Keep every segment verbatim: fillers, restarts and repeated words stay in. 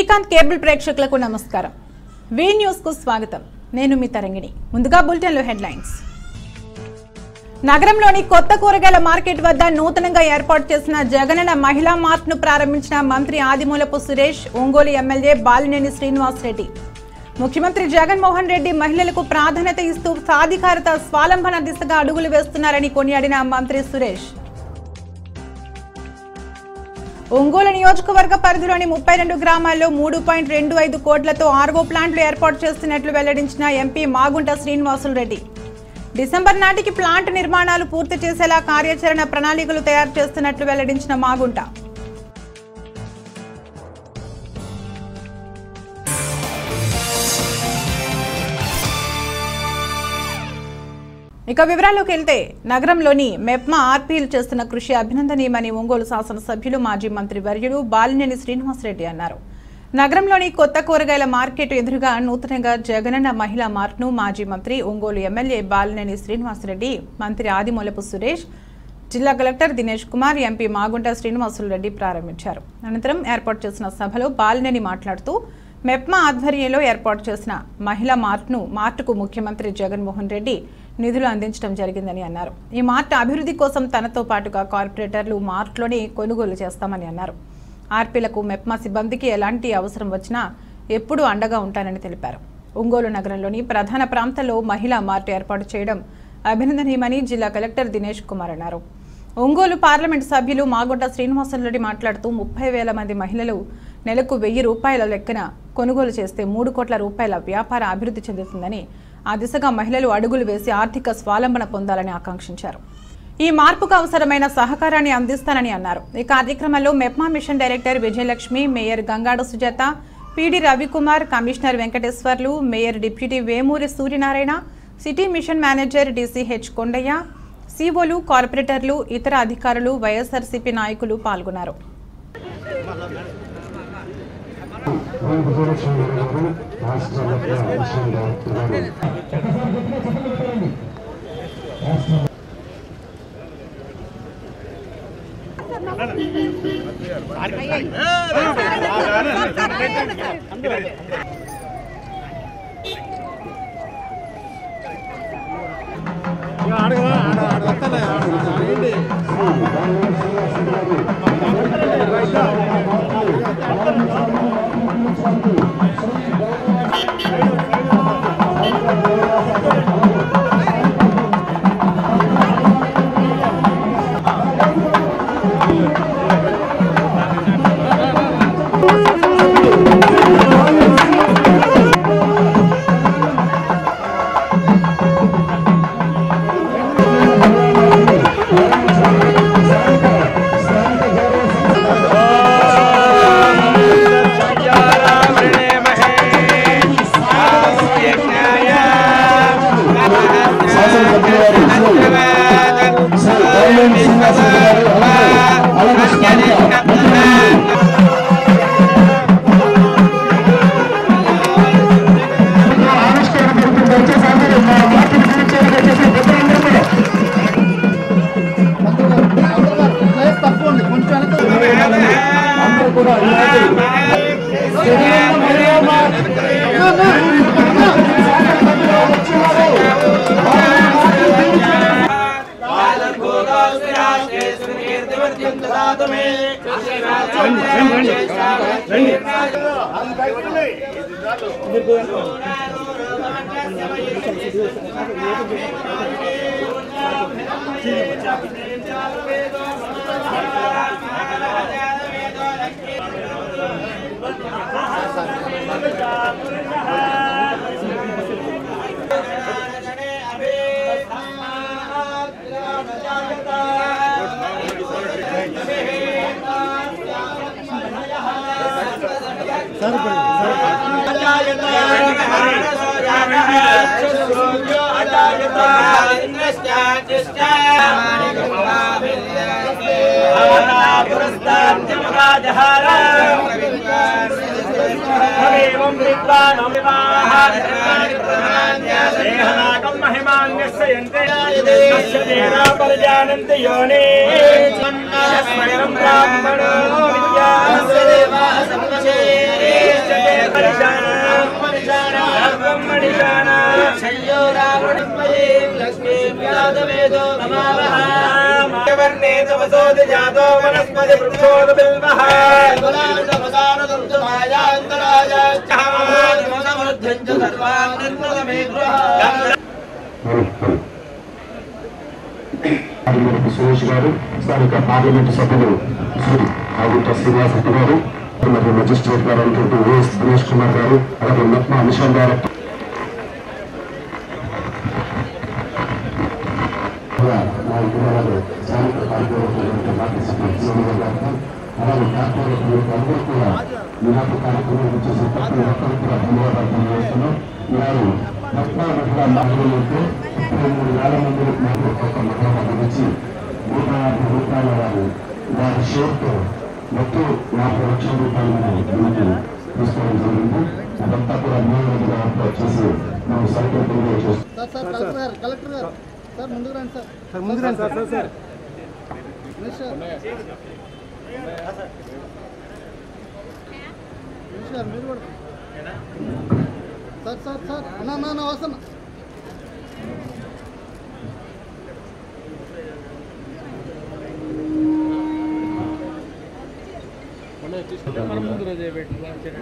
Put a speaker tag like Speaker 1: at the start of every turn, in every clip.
Speaker 1: Srikanth cable ప్రేక్షకులకు నమస్కారం. వి news కు స్వాగతం. నేను మీ తరంగిణి. ముందుగా బులెటిన్ లో హెడ్లైన్స్. నగరంలోని కొత్త కూరగాయల మార్కెట్ వద్ద నూతనంగా ఏర్పాటు చేసిన జగనన్న మహిళా మార్ట్ ను ప్రారంభించిన మంత్రి ఆదిమూలపు సురేష్, ఒంగోలు ఎమ్మెల్యే బాలినేని శ్రీనివాస్ రెడ్డి. ముఖ్యమంత్రి జగన్మోహన్ రెడ్డి మహిళలకు ప్రాధాన్యత ఇస్తూ సాధికారత స్వాలంబన దిశగా అడుగులు వేస్తున్నారని కొనియాడిన మంత్రి సురేష్. ఒంగోలు నియోజకవర్గ పరిధిలోని ముప్పై రెండు గ్రామాల్లో మూడు పాయింట్ రెండు ఐదు కోట్లతో ఆర్వో ప్లాంట్లు ఏర్పాటు చేస్తున్నట్లు వెల్లడించిన ఎంపీ మాగుంట శ్రీనివాసులు రెడ్డి. డిసెంబర్ నాటికి ప్లాంట్ నిర్మాణాలు పూర్తి చేసేలా కార్యాచరణ ప్రణాళికలు తయారు చేస్తున్నట్లు వెల్లడించిన మాగుంట. ఇక వివరాల్లోకి వెళ్తే, నగరంలోని మెప్మా ఆర్పీలు చేస్తున్న కృషి అభినందనీయమని ఒంగోలు శాసనసభ్యులు మాజీ మంత్రి వర్యుడు బాలినేని శ్రీనివాసరెడ్డి అన్నారు. నగరంలోని కొత్త కూరగాయల మార్కెట్ ఎదురుగా నూతనంగా జగనన్న మహిళా మార్ట్ను మాజీ మంత్రి, ఒంగోలు ఎమ్మెల్యే బాలినేని శ్రీనివాసరెడ్డి, మంత్రి ఆదిమూలపు సురేష్, జిల్లా కలెక్టర్ దినేష్ కుమార్, ఎంపీ మాగుంట శ్రీనివాసులు రెడ్డి ప్రారంభించారు. అనంతరం ఏర్పాటు చేసిన సభలో బాలినేని మాట్లాడుతూ, మెప్మా ఆధ్వర్యంలో ఏర్పాటు చేసిన మహిళా మార్ట్ను మార్టుకు ముఖ్యమంత్రి జగన్మోహన్ రెడ్డి నిధులు అందించడం జరిగిందని అన్నారు. ఈ మార్ట్ అభివృద్ధి కోసం తనతో పాటుగా కార్పొరేటర్లు మార్ట్లోనే కొనుగోలు చేస్తామని అన్నారు. ఆర్పీలకు, మెప్మా సిబ్బందికి ఎలాంటి అవసరం వచ్చినా ఎప్పుడూ అండగా ఉంటానని తెలిపారు. ఒంగోలు నగరంలోని ప్రధాన ప్రాంతాల్లో మహిళా మార్ట్ ఏర్పాటు చేయడం అభినందనీయమని జిల్లా కలెక్టర్ దినేష్ కుమార్ అన్నారు. ఒంగోలు పార్లమెంటు సభ్యులు మాగుంట శ్రీనివాసరెడ్డి మాట్లాడుతూ, ముప్పై వేల మంది మహిళలు నెలకు వెయ్యి రూపాయల లెక్కన కొనుగోలు చేస్తే మూడు కోట్ల రూపాయల వ్యాపార అభివృద్ధి చెందుతుందని, ఆ దిశగా మహిళలు అడుగులు వేసి ఆర్థిక స్వాలంబన పొందాలని ఆకాంక్షించారు. ఈ మార్పుకు అవసరమైన సహకారాన్ని అందిస్తానని అన్నారు. ఈ కార్యక్రమంలో MEPMA mission director Vijayalakshmi, mayor Gangada Sujatha, PD Ravikumar, commissioner Venkateswarlu, mayor deputy Vemuri Suryanarayana, city mission manager DCH Kondaiah, సిఓలు, కార్పొరేటర్లు, ఇతర అధికారులు, వైఎస్ఆర్సీపీ నాయకులు పాల్గొన్నారు.
Speaker 2: ब्राह्मणो विद्या సురేష్ గారు, స్థానిక పార్లమెంటు సభ్యులు శ్రీ ఆగుంట శ్రీనివాస గారు, మరియు మెజిస్ట్రేట్ గారు అయినటువంటి ఓఎస్ దినేష్ కుమార్ గారు, అలాగే మెప్మా మిషన్ డైరెక్టర్ అలాగే కార్పొరేటర్ అందరూ కూడా నిరాప కార్యక్రమం చేసే ప్రతి ఒక్కరు కూడా ధన్యవాదాలు తెలియజేస్తున్నాం. వారు మెప్మా మహిళా మహిళలకు ముప్పై మూడు వేల మంది మాకు ఒక్క మహిళ గురించి నూట యాభై రూపాయల వారు వారి షేర్తో మొత్తం యాభై లక్షల రూపాయలు మనకి తీసుకోవడం జరిగింది. అదంతా కూడా మూడు ఏర్పాటు చేసి మనం సరిగ్గా తెలియజేస్తున్నాం.
Speaker 3: కలెక్టర్ గారు సార్ ముందుకు రండి సార్ సార్ ముందుకు రండి సార్ సార్ సార్ మీరు కూడా సార్ సార్ సార్ అన్నా అన్న వస్తున్నా మనం ముందు రోజు పెట్టి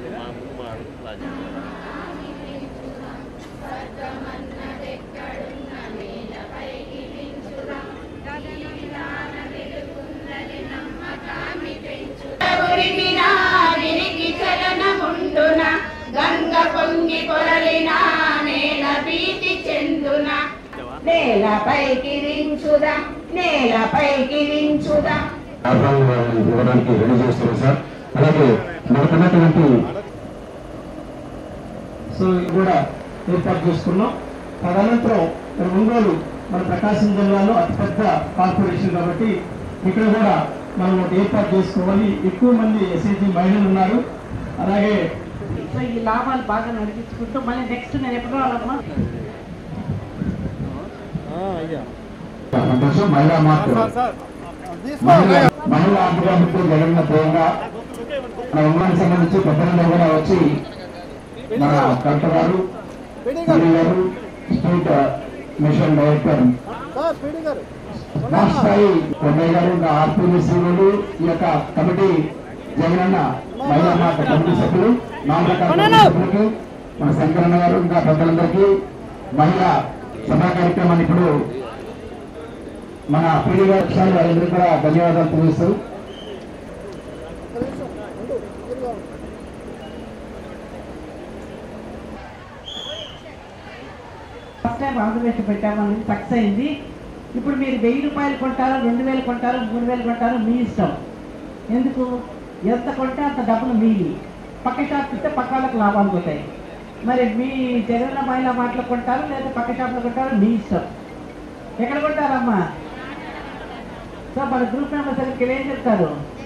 Speaker 4: గంగ పొంగి పొరలినా నేల భీతి చెందున నేలపైకి రించుదా నేలపైకి రించుదా
Speaker 2: ఇవ్వడానికి రెడీ చేస్తున్నాం సార్. అలాగే మనకున్నటువంటి
Speaker 3: సో ఇది కూడా ఏర్పాటు చేసుకున్నాం. తదనంతరం ఒంగోలు మన ప్రకాశం జిల్లాలో అతిపెద్ద కార్పొరేషన్ కాబట్టి ఇక్కడ కూడా మనం ఏర్పాటు చేసుకోవాలి. ఎక్కువ మంది ఎస్ఐజీ మహిళలు ఉన్నారు. అలాగే
Speaker 5: సో ఈ లాభాలు బాగా నడిపించుకుంటూ మళ్ళీ నెక్స్ట్ నేను ఎప్పుడు రావాలమ్మా
Speaker 2: మహిళా మార్పు మహిళా ఆర్థికాభివృద్ధి జగన్న ధ్యేయంగా మన ఉమ్మడికి సంబంధించి పెద్దలందరూ కూడా వచ్చి మన కలెక్టర్ గారు గారు స్టేట్ మిషన్ డైరెక్టర్ రాష్ట్రస్థాయి కొండయ్య గారు ఇంకా ఆర్పీసీలు ఈ యొక్క కమిటీ జగనన్న మహిళా మార్పు కమిటీ సభ్యులు నాలుగు సభ్యులకి మన శంకరన్న గారు ఇంకా పెద్దలందరికీ మహిళా సభా కార్యక్రమాన్ని ఇప్పుడు మన పీడీ గారు వారందరికీ కూడా ధన్యవాదాలు తెలియజేస్తూ
Speaker 5: ఫస్ట్ టైం ఆంధ్రప్రదేశ్ పెట్టామని సక్సెస్ అయింది. ఇప్పుడు మీరు వెయ్యి రూపాయలు కొంటారు, రెండు వేలు కొంటారు, మూడు వేలు కొంటారు, మీ ఇష్టం. ఎందుకు ఎంత కొంటే అంత డబ్బులు మీవి. పక్క షాప్ ఇస్తే పక్క వాళ్ళకి లాభాలు పోతాయి. మరి మీ జగన్న మహిళా మాటలు కొంటారు లేదా పక్క షాప్లో కొంటారు, మీ ఇష్టం. ఎక్కడ కొంటారమ్మా? సో మన గ్రూప్ మెంబర్స్ ఇక్కడ ఏం చెప్తారు?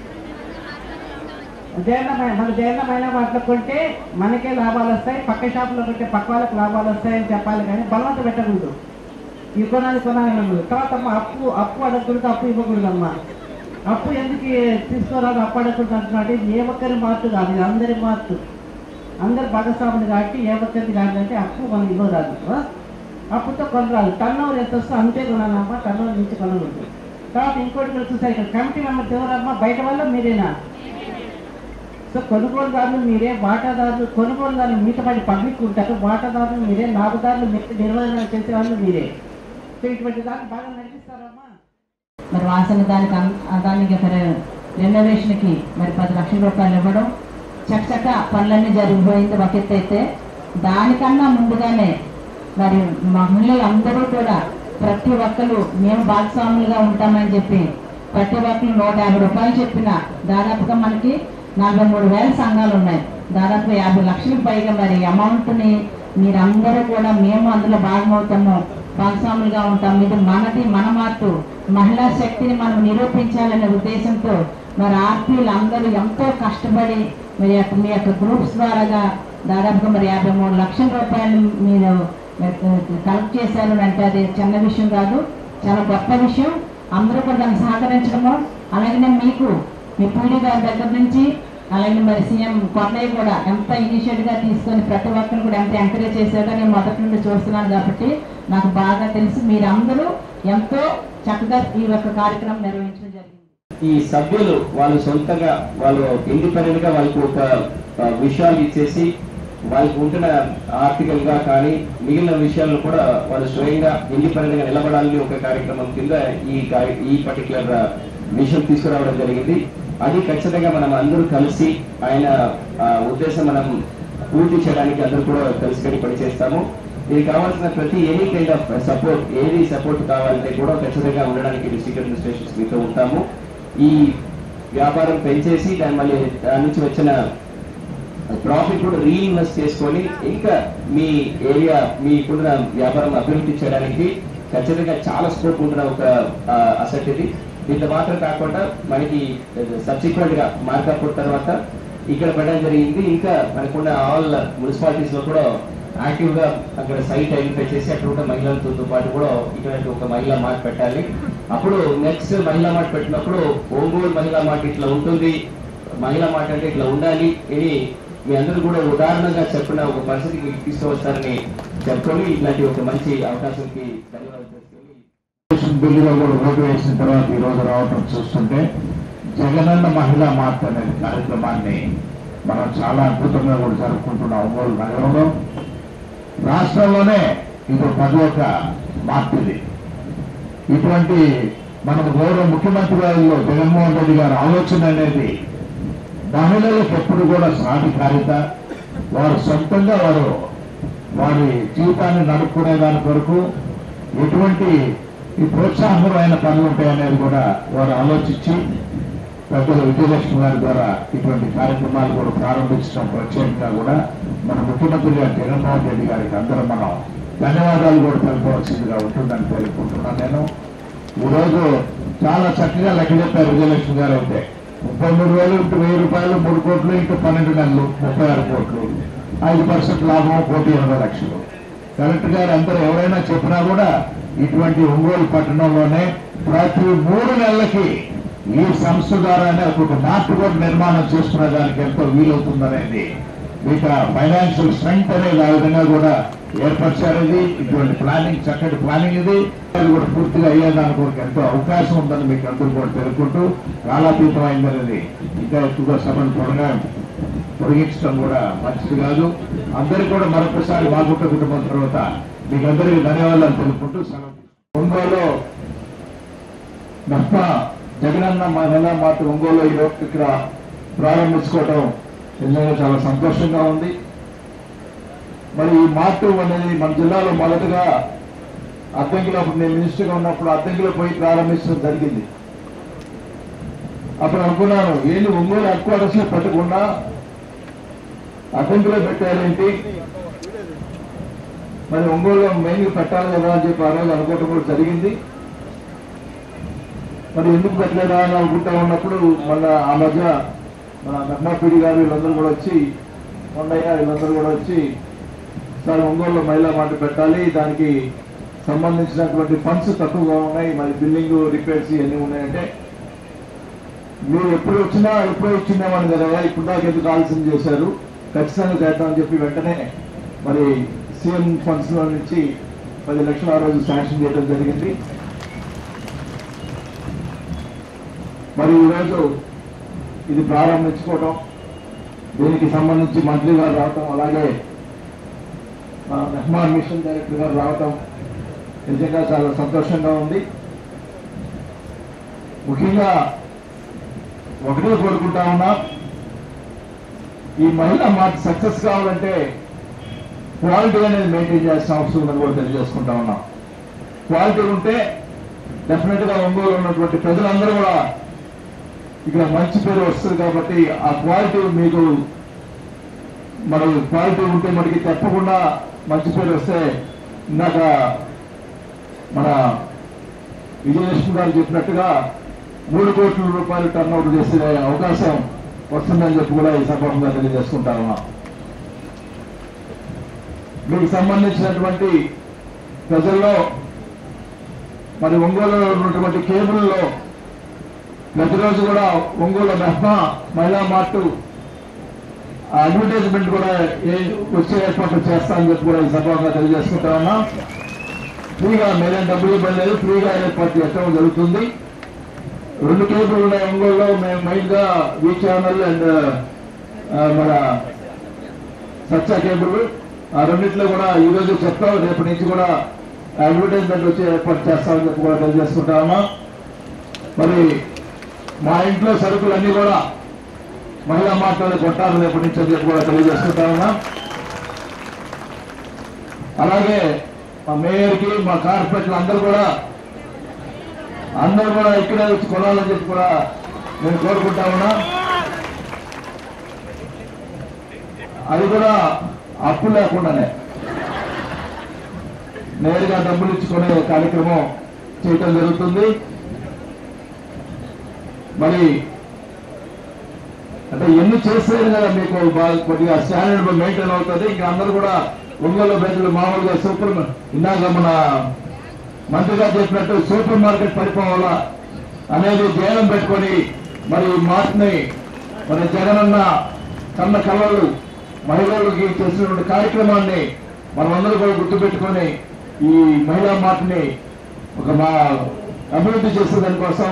Speaker 5: జగన్న మన జగన్న మహిళా మాటలు కొంటే మనకే లాభాలు వస్తాయి, పక్క షాపులో కొంటే పక్క వాళ్ళకి లాభాలు వస్తాయని చెప్పాలి. కానీ బలవంత పెట్టకూడదు. ఇవి కొనాలి కొనాలి అనకూడదు. తర్వాత అమ్మ అప్పు అప్పు అడగకూడదు, అప్పు ఇవ్వకూడదమ్మా. అప్పు ఎందుకు తీసుకోరాదు, అప్పు అడగకూడదు అంటున్నాడు. ఇది ఏ ఒక్కరి మార్పు కాదు, ఇది అందరి మార్పు. అందరు భాగస్వాములు కాబట్టి ఏ ఒక్కరిది కాదంటే అప్పు మనం ఇవ్వరాదు. అప్పుతో కొనరాదు. టర్న్ ఓవర్ ఎంత వస్తే అంతే కొనాలమ్మా, టర్న్ ఓవర్ నుంచి కొనకూడదు. తర్వాత ఇంకోటి కూడా చూసారు, ఇక్కడ కమిటీ మెంబర్స్ ఎవరమ్మా? బయట వల్ల మీరేనా? సో కొనుగోలుదారులు మీరే, వాటాదారులు కొనుగోలుదారులు మిగతా పది పబ్లిక్ ఉంటారు, వాటాదారులు మీరే, లాభదారులు మిగతా నిర్వహణ చేసే వాళ్ళు మీరే. సో ఇటువంటి దాన్ని బాగా నడిపిస్తారమ్మా.
Speaker 6: మరి వాసన దానికి దానికి రెనోవేషన్కి మరి పది లక్షల రూపాయలు ఇవ్వడం చక్కచక్క పనులన్నీ జరిగిపోయింది ఒక ఎత్తు అయితే. దానికన్నా ముందుగానే మరి మహిళలు అందరూ కూడా ప్రతి ఒక్కరు మేము భాగస్వాములుగా ఉంటామని చెప్పి ప్రతి ఒక్కరు నూట యాభై రూపాయలు చెప్పిన దాదాపుగా మనకి నలభై మూడు వేల సంఘాలు ఉన్నాయి. దాదాపు యాభై లక్షలకు పైగా మరి అమౌంట్ని మీరందరూ కూడా మేము అందులో భాగమవుతాము, భాగస్వాములుగా ఉంటాం. ఇది మనది, మన మార్పు, మహిళా శక్తిని మనం నిరూపించాలనే ఉద్దేశంతో మరి ఆర్పీలు అందరూ ఎంతో కష్టపడి మరి మీ యొక్క గ్రూప్స్ ద్వారాగా దాదాపుగా మరి యాభై మూడు లక్షల రూపాయలు మీరు కలెక్ట్ చేశారు అంటే అది చిన్న విషయం కాదు, చాలా గొప్ప విషయం. అందరూ కూడా దాన్ని సహకరించడము, అలాగనే మీకు మీ పీడీ గారి దగ్గర నుంచి అలాగే మరి సీఎం కొన్నయ్య కూడా ఎంత ఇనిషియేటివ్గా తీసుకొని ప్రతి ఒక్కరు కూడా ఎంత ఎంకరేజ్ చేశారో నేను మొదటి నుండి చూస్తున్నాను కాబట్టి నాకు బాగా తెలుసు. మీరందరూ ఎంతో చక్కగా ఈ యొక్క కార్యక్రమం నిర్వహించడం జరిగింది.
Speaker 3: ఈ సభ్యులు వాళ్ళు సొంతంగా వాళ్ళు ఇండిపెండెంట్ గా వాళ్ళకు ఒక విషయాలు ఇచ్చేసి వాళ్ళకు ఉంటున్న ఆర్టికల్ గా కానీ మిగిలిన విషయాలను కూడా వాళ్ళు స్వయంగా ఇండిపెండెంట్ గా నిలబడాలని ఒక కార్యక్రమం కింద ఈ ఈ పర్టికులర్ విషయం తీసుకురావడం జరిగింది. అది ఖచ్చితంగా మనం అందరూ కలిసి ఆయన ఉద్దేశం మనం పూర్తి చేయడానికి అందరూ కూడా కలిసి పనిచేస్తాము. దీనికి కావాల్సిన ప్రతి ఎనీ కైండ్ ఆఫ్ సపోర్ట్ ఏది సపోర్ట్ కావాలంటే కూడా ఖచ్చితంగా ఉండడానికి డిస్ట్రిక్ట్ అడ్మినిస్ట్రేషన్స్ మీతో ఉంటాము. ఈ వ్యాపారం పెంచేసి దాని మళ్ళీ దాని నుంచి వచ్చిన ప్రాఫిట్ కూడా రీఇన్వెస్ట్ చేసుకొని ఇంకా మీ ఏరియా మీకున్న వ్యాపారం అభివృద్ధి చేయడానికి ఖచ్చితంగా చాలా స్కోప్ ఉంటున్న ఒక అసెట్ ఇది. దీంతో మాత్రం కాకుండా మనకి సబ్సిక్వెంట్ గా మార్కాపూర్ తర్వాత ఇక్కడ పెట్టడం జరిగింది. ఇంకా మనకున్న ఆల్ మున్సిపాలిటీస్ లో కూడా యాక్టివ్ గా అక్కడ సైట్ ఐడెంటిఫై చేసి అక్కడ ఉన్న మహిళలతో పాటు కూడా ఇక్కడ ఒక మహిళా మార్ట్ పెట్టాలి. అప్పుడు నెక్స్ట్ మహిళా మార్ట్ పెట్టినప్పుడు ఒంగోలు మహిళా మార్ట్ ఇట్లా ఉంటుంది, మహిళా మార్ట్ అంటే ఇట్లా ఉండాలి అని మీ అందరూ కూడా ఉదాహరణగా చెప్పిన ఒక పరిస్థితికి తీసుకువస్తారని చెప్పుకొని ఇట్లాంటి ఒక మంచి అవకాశానికి ధన్యవాదాలు చేసుకొని
Speaker 2: బిల్లులో కూడా ఓటు వేసిన తర్వాత ఈ రోజు రావటం చూస్తుంటే జగనన్న మహిళా మార్ట్ అనే కార్యక్రమాన్ని మనం చాలా అద్భుతంగా కూడా జరుపుకుంటున్నాం. ఒంగోలు నగరంలో రాష్ట్రంలోనే ఇది పదొక మార్ట్. ఇది ఇటువంటి మన గౌరవ ముఖ్యమంత్రి గారిలో జగన్మోహన్ రెడ్డి గారి ఆలోచన అనేది మహిళలకు ఎప్పుడు కూడా సాధికారిత, వారు సొంతంగా వారు వారి జీవితాన్ని నడుపుకునే దాని కొరకు ఎటువంటి ఈ ప్రోత్సాహకరమైన పనులు ఉంటాయనేది కూడా వారు ఆలోచించి పెద్దల విజయలక్ష్మి గారి ద్వారా ఇటువంటి కార్యక్రమాలు కూడా ప్రారంభించడం ప్రత్యేకంగా కూడా మన ముఖ్యమంత్రి గారు జగన్మోహన్ రెడ్డి గారికి అందరం మనం ధన్యవాదాలు కూడా తెలపవలసిందిగా ఉంటుందని తెలుపుకుంటున్నాను. నేను ఈరోజు చాలా చక్కగా లెక్క చెప్పారు విజయలక్ష్మి గారు. అయితే ముప్పై మూడు వేలు ఇంటూ వెయ్యి రూపాయలు మూడు కోట్లు ఇంటూ పన్నెండు నెలలు ముప్పై ఆరు కోట్లు ఐదు పర్సెంట్ లాభం కోటి ఎనభై లక్షలు. కలెక్టర్ గారు అందరూ ఎవరైనా చెప్పినా కూడా ఇటువంటి ఒంగోలు పట్టణంలోనే ప్రతి మూడు నెలలకి ఈ సంస్థ ద్వారానే ఒక మార్ట్ కూడా నిర్మాణం చేసుకునే దానికి ఎంతో వీలవుతుందనేది మీకు ఫైనాన్షియల్ స్ట్రెంగ్త్ అనేది ఆ విధంగా కూడా ఏర్పరిచారు. ఇది ఇటువంటి ప్లానింగ్ చక్కటి ప్లానింగ్ ఇది అది కూడా పూర్తిగా అయ్యేదానికి కూడా ఎంతో అవకాశం ఉందని మీకు అందరూ కూడా తెలుపుకుంటూ కాలాతీతం అయిందనేది ఇంకా ఎక్కువగా సభను త్వరగా పొడిగించడం కూడా మంచిది కాదు. అందరికీ కూడా మరొకసారి వాగుట్ట కుటుంబం తర్వాత మీకు అందరికీ ధన్యవాదాలు తెలుపుకుంటూ సెలవు. ఒంగోలు నష్ట జగనన్న మహిళా మార్ట్ ఒంగోలు ఈ రోజు ఇక్కడ ప్రారంభించుకోవడం నిజంగా చాలా సంతోషంగా ఉంది. మరి ఈ మార్ట్ అనేది మన జిల్లాలో మొదటగా అద్దంకిలో నేను మినిస్టర్గా ఉన్నప్పుడు అద్దంకిలో పోయి ప్రారంభించడం జరిగింది. అప్పుడు అనుకున్నాను ఏంటి ఒంగోలు హెడ్ క్వార్టర్స్ లో పెట్టకుండా అద్దంకిలో పెట్టారేంటి, మరి ఒంగోలులో మెయిన్గా పెట్టాలి కదా అని చెప్పి ఆ రోజు అనుకోవటం కూడా జరిగింది. మరి ఎందుకు పెట్టలేదా అని అనుకుంటా ఉన్నప్పుడు మన ఆ మధ్య మన నర్మాపీడి గారు వీళ్ళందరూ కూడా వచ్చి మొన్నయ్య వీళ్ళందరూ కూడా వచ్చి సార్ ఒంగోలులో మహిళా మార్ట్ పెట్టాలి, దానికి సంబంధించినటువంటి ఫండ్స్ తక్కువగా ఉన్నాయి, మరి బిల్డింగ్ రిపేర్స్ ఇవన్నీ ఉన్నాయంటే మీరు ఎప్పుడు వచ్చినా ఎప్పుడో ఇచ్చిందేమని కదా ఇప్పుడు దాకా ఎందుకు ఆలస్యం చేశారు, ఖచ్చితంగా చేద్దామని చెప్పి వెంటనే మరి సీఎం ఫండ్స్ లో నుంచి పది లక్షలు ఆ రోజు శాంక్షన్ చేయడం జరిగింది. మరి ఈరోజు ఇది ప్రారంభించుకోవటం, దీనికి సంబంధించి మంత్రి గారు రావటం, అలాగే మెహ్మాన్ మిషన్ డైరెక్టర్ గారు రావటం నిజంగా చాలా సంతోషంగా ఉంది. ముఖ్యంగా ఒకటే కోరుకుంటా ఉన్నా, ఈ మహిళా మార్ట్ సక్సెస్ కావాలంటే క్వాలిటీ అనేది మెయింటైన్ చేయాల్సిన అవసరం ఉందని కూడా తెలియజేసుకుంటా ఉన్నాం. క్వాలిటీ ఉంటే డెఫినెట్ గా ఒంగోలు ఉన్నటువంటి ప్రజలందరూ కూడా ఇక్కడ మంచి పేరు వస్తుంది. కాబట్టి ఆ క్వాలిటీ మీకు మన క్వాలిటీ ఉంటే మనకి తప్పకుండా మంచి పేరు వస్తే ఇందాక మన విజయలక్ష్మి గారు చెప్పినట్టుగా మూడు కోట్ల రూపాయలు టర్న్ అవుట్ చేసే అవకాశం వస్తుందని చెప్పి కూడా ఈ సందర్భంగా తెలియజేసుకుంటా ఉన్నాం. మీకు సంబంధించినటువంటి ప్రజల్లో మరి ఒంగోలులో ఉన్నటువంటి కేబుల్లో ప్రతిరోజు కూడా ఒంగోలు మెహ్మా మహిళా మార్టు అడ్వర్టైజ్మెంట్ కూడా ఏ వచ్చే ఏర్పాట్లు చేస్తామని చెప్పి కూడా ఈ సభగా తెలియజేసుకుంటా ఉన్నాం. ఫ్రీగా మేలే డబ్బులు ఇవ్వడం లేదు, ఫ్రీగా ఏర్పాటు చేయడం జరుగుతుంది. రెండు కేబుల్ ఉన్నాయి ఒంగోలులో. మేము మైన్గా వీ ఛానల్ అండ్ మన సచ్చా కేబుల్ ఆ రెండింటిలో కూడా ఈరోజు చెప్తాం, రేపటి నుంచి కూడా అడ్వర్టైజ్మెంట్ వచ్చి ఏర్పాటు చేస్తామని చెప్పి కూడా తెలియజేసుకుంటా ఉన్నాం. మరి మా ఇంట్లో సరుకులన్నీ కూడా మహిళా మాట్లాడే కొట్టారు రేపటి నుంచి అని చెప్పి కూడా తెలియజేసుకుంటా ఉన్నాం. అలాగే మా మేయర్కి మా కార్పొరేట్లు అందరూ కూడా అందరూ కూడా ఇక్కడే వచ్చి కొనాలని చెప్పి కూడా నేను కోరుకుంటా ఉన్నా. అది కూడా అప్పు లేకుండానే నేరుగా డబ్బులు ఇచ్చుకునే కార్యక్రమం చేయటం జరుగుతుంది. మరి అంటే ఎన్ని చేస్తేనే కదా మీకు బాగా కొద్దిగా స్టాండర్డ్ మెయింటైన్ అవుతుంది. ఇంకా అందరూ కూడా ఒంగోలు ప్రజలు మామూలుగా సూపర్ ఇందాక మన మంత్రిగా చెప్పినట్టు సూపర్ మార్కెట్ పడిపోవాలా అనేది ధ్యేయం పెట్టుకొని మరి మార్ట్ని మరి జగనన్న కన్న కళలు మహిళలకి చేసినటువంటి కార్యక్రమాన్ని మనమందరూ కూడా గుర్తుపెట్టుకొని ఈ మహిళా మార్ట్ని ఒక మా అభివృద్ధి చేసే దానికోసం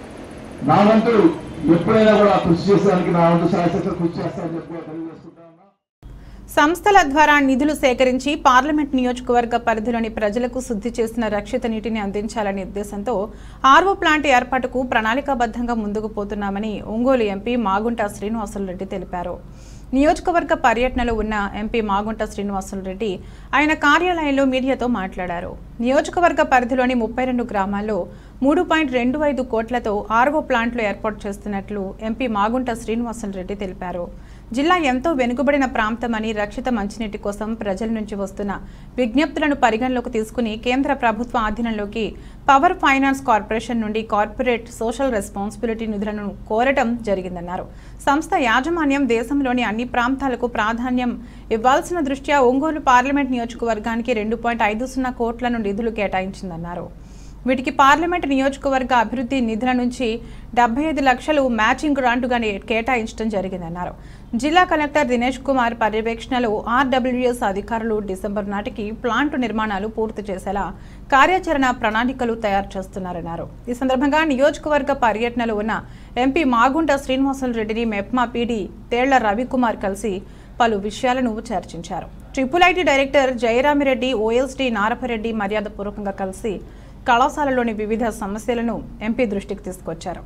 Speaker 2: నా వంతు ఎప్పుడైనా కూడా కృషి చేసేదానికి నా వంతు శాశ్వత కృషి చేస్తానని చెప్పి తెలియజేసుకుంటా ఉన్నా.
Speaker 1: సంస్థల ద్వారా నిధులు సేకరించి పార్లమెంట్ నియోజకవర్గ పరిధిలోని ప్రజలకు శుద్ధి చేసిన రక్షిత నీటిని అందించాలనే ఉద్దేశంతో ఆర్వో ప్లాంట్ ఏర్పాటుకు ప్రణాళికాబద్ధంగా ముందుకు పోతున్నామని ఒంగోలు ఎంపీ మాగుంట శ్రీనివాసులరెడ్డి తెలిపారు. నియోజకవర్గ పర్యటనలో ఉన్న ఎంపీ మాగుంట శ్రీనివాసులరెడ్డి ఆయన కార్యాలయంలో మీడియాతో మాట్లాడారు. నియోజకవర్గ పరిధిలోని ముప్పై రెండు గ్రామాల్లో మూడు పాయింట్ రెండు ఐదు కోట్లతో ఆర్వో ప్లాంట్లు ఏర్పాటు చేస్తున్నట్లు ఎంపీ మాగుంట శ్రీనివాసులరెడ్డి తెలిపారు. జిల్లా ఎంతో వెనుకబడిన ప్రాంతమని రక్షిత మంచినీటి కోసం ప్రజల నుంచి వస్తున్న విజ్ఞప్తులను పరిగణలోకి తీసుకుని కేంద్ర ప్రభుత్వ ఆధీనంలోకి పవర్ ఫైనాన్స్ కార్పొరేషన్ నుండి కార్పొరేట్ సోషల్ రెస్పాన్సిబిలిటీ నిధులను కోరటం జరిగిందన్నారు. సంస్థ యాజమాన్యం దేశంలోని అన్ని ప్రాంతాలకు ప్రాధాన్యం ఇవ్వాల్సిన దృష్ట్యా ఒంగోలు పార్లమెంట్ నియోజకవర్గానికి రెండు పాయింట్ ఐదు సున్నా కోట్లను నిధులు కేటాయించిందన్నారు. వీటికి పార్లమెంట్ నియోజకవర్గ అభివృద్ధి నిధుల నుంచి డెబ్బై ఐదు లక్షలు మ్యాచింగ్ గ్రాంటుగా కేటాయించడం జరిగిందన్నారు. జిల్లా కలెక్టర్ దినేష్ కుమార్ పర్యవేక్షణలో ఆర్డబ్ల్యూఎస్ అధికారులు డిసెంబర్ నాటికి ప్లాంట్ నిర్మాణాలు పూర్తి చేసేలా కార్యాచరణ ప్రణాళికలు తయారు చేస్తున్నారన్నారు. ఈ సందర్భంగా నియోజకవర్గ పర్యటనలో ఉన్న ఎంపీ మాగుంట శ్రీనివాసులరెడ్డిని మెప్మా పీడీ తేళ్ల రవికుమార్ కలిసి పలు విషయాలను చర్చించారు. Triple IT director Jayaramireddy, OSD Narapareddy మర్యాదపూర్వకంగా కలిసి కళాశాలలోని వివిధ సమస్యలను ఎంపీ దృష్టికి తీసుకొచ్చారు.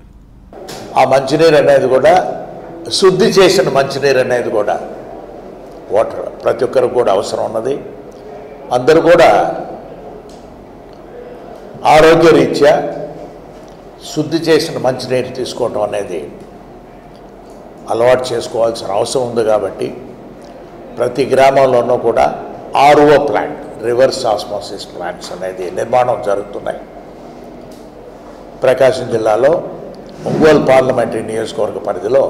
Speaker 7: ఆ మంచినీరు అనేది కూడా శుద్ధి చేసిన మంచినీరు అనేది కూడా వాటర్ ప్రతి ఒక్కరికి కూడా అవసరం ఉన్నది. అందరూ కూడా ఆరోగ్య రీత్యా శుద్ధి చేసిన మంచినీరు తీసుకోవటం అనేది అలవాటు చేసుకోవాల్సిన అవసరం ఉంది. కాబట్టి ప్రతి గ్రామంలోనూ కూడా RO plant, reverse osmosis plants అనేది నిర్మాణం జరుగుతున్నాయి. ప్రకాశం జిల్లాలో ఒంగోలు పార్లమెంటరీ నియోజకవర్గ పరిధిలో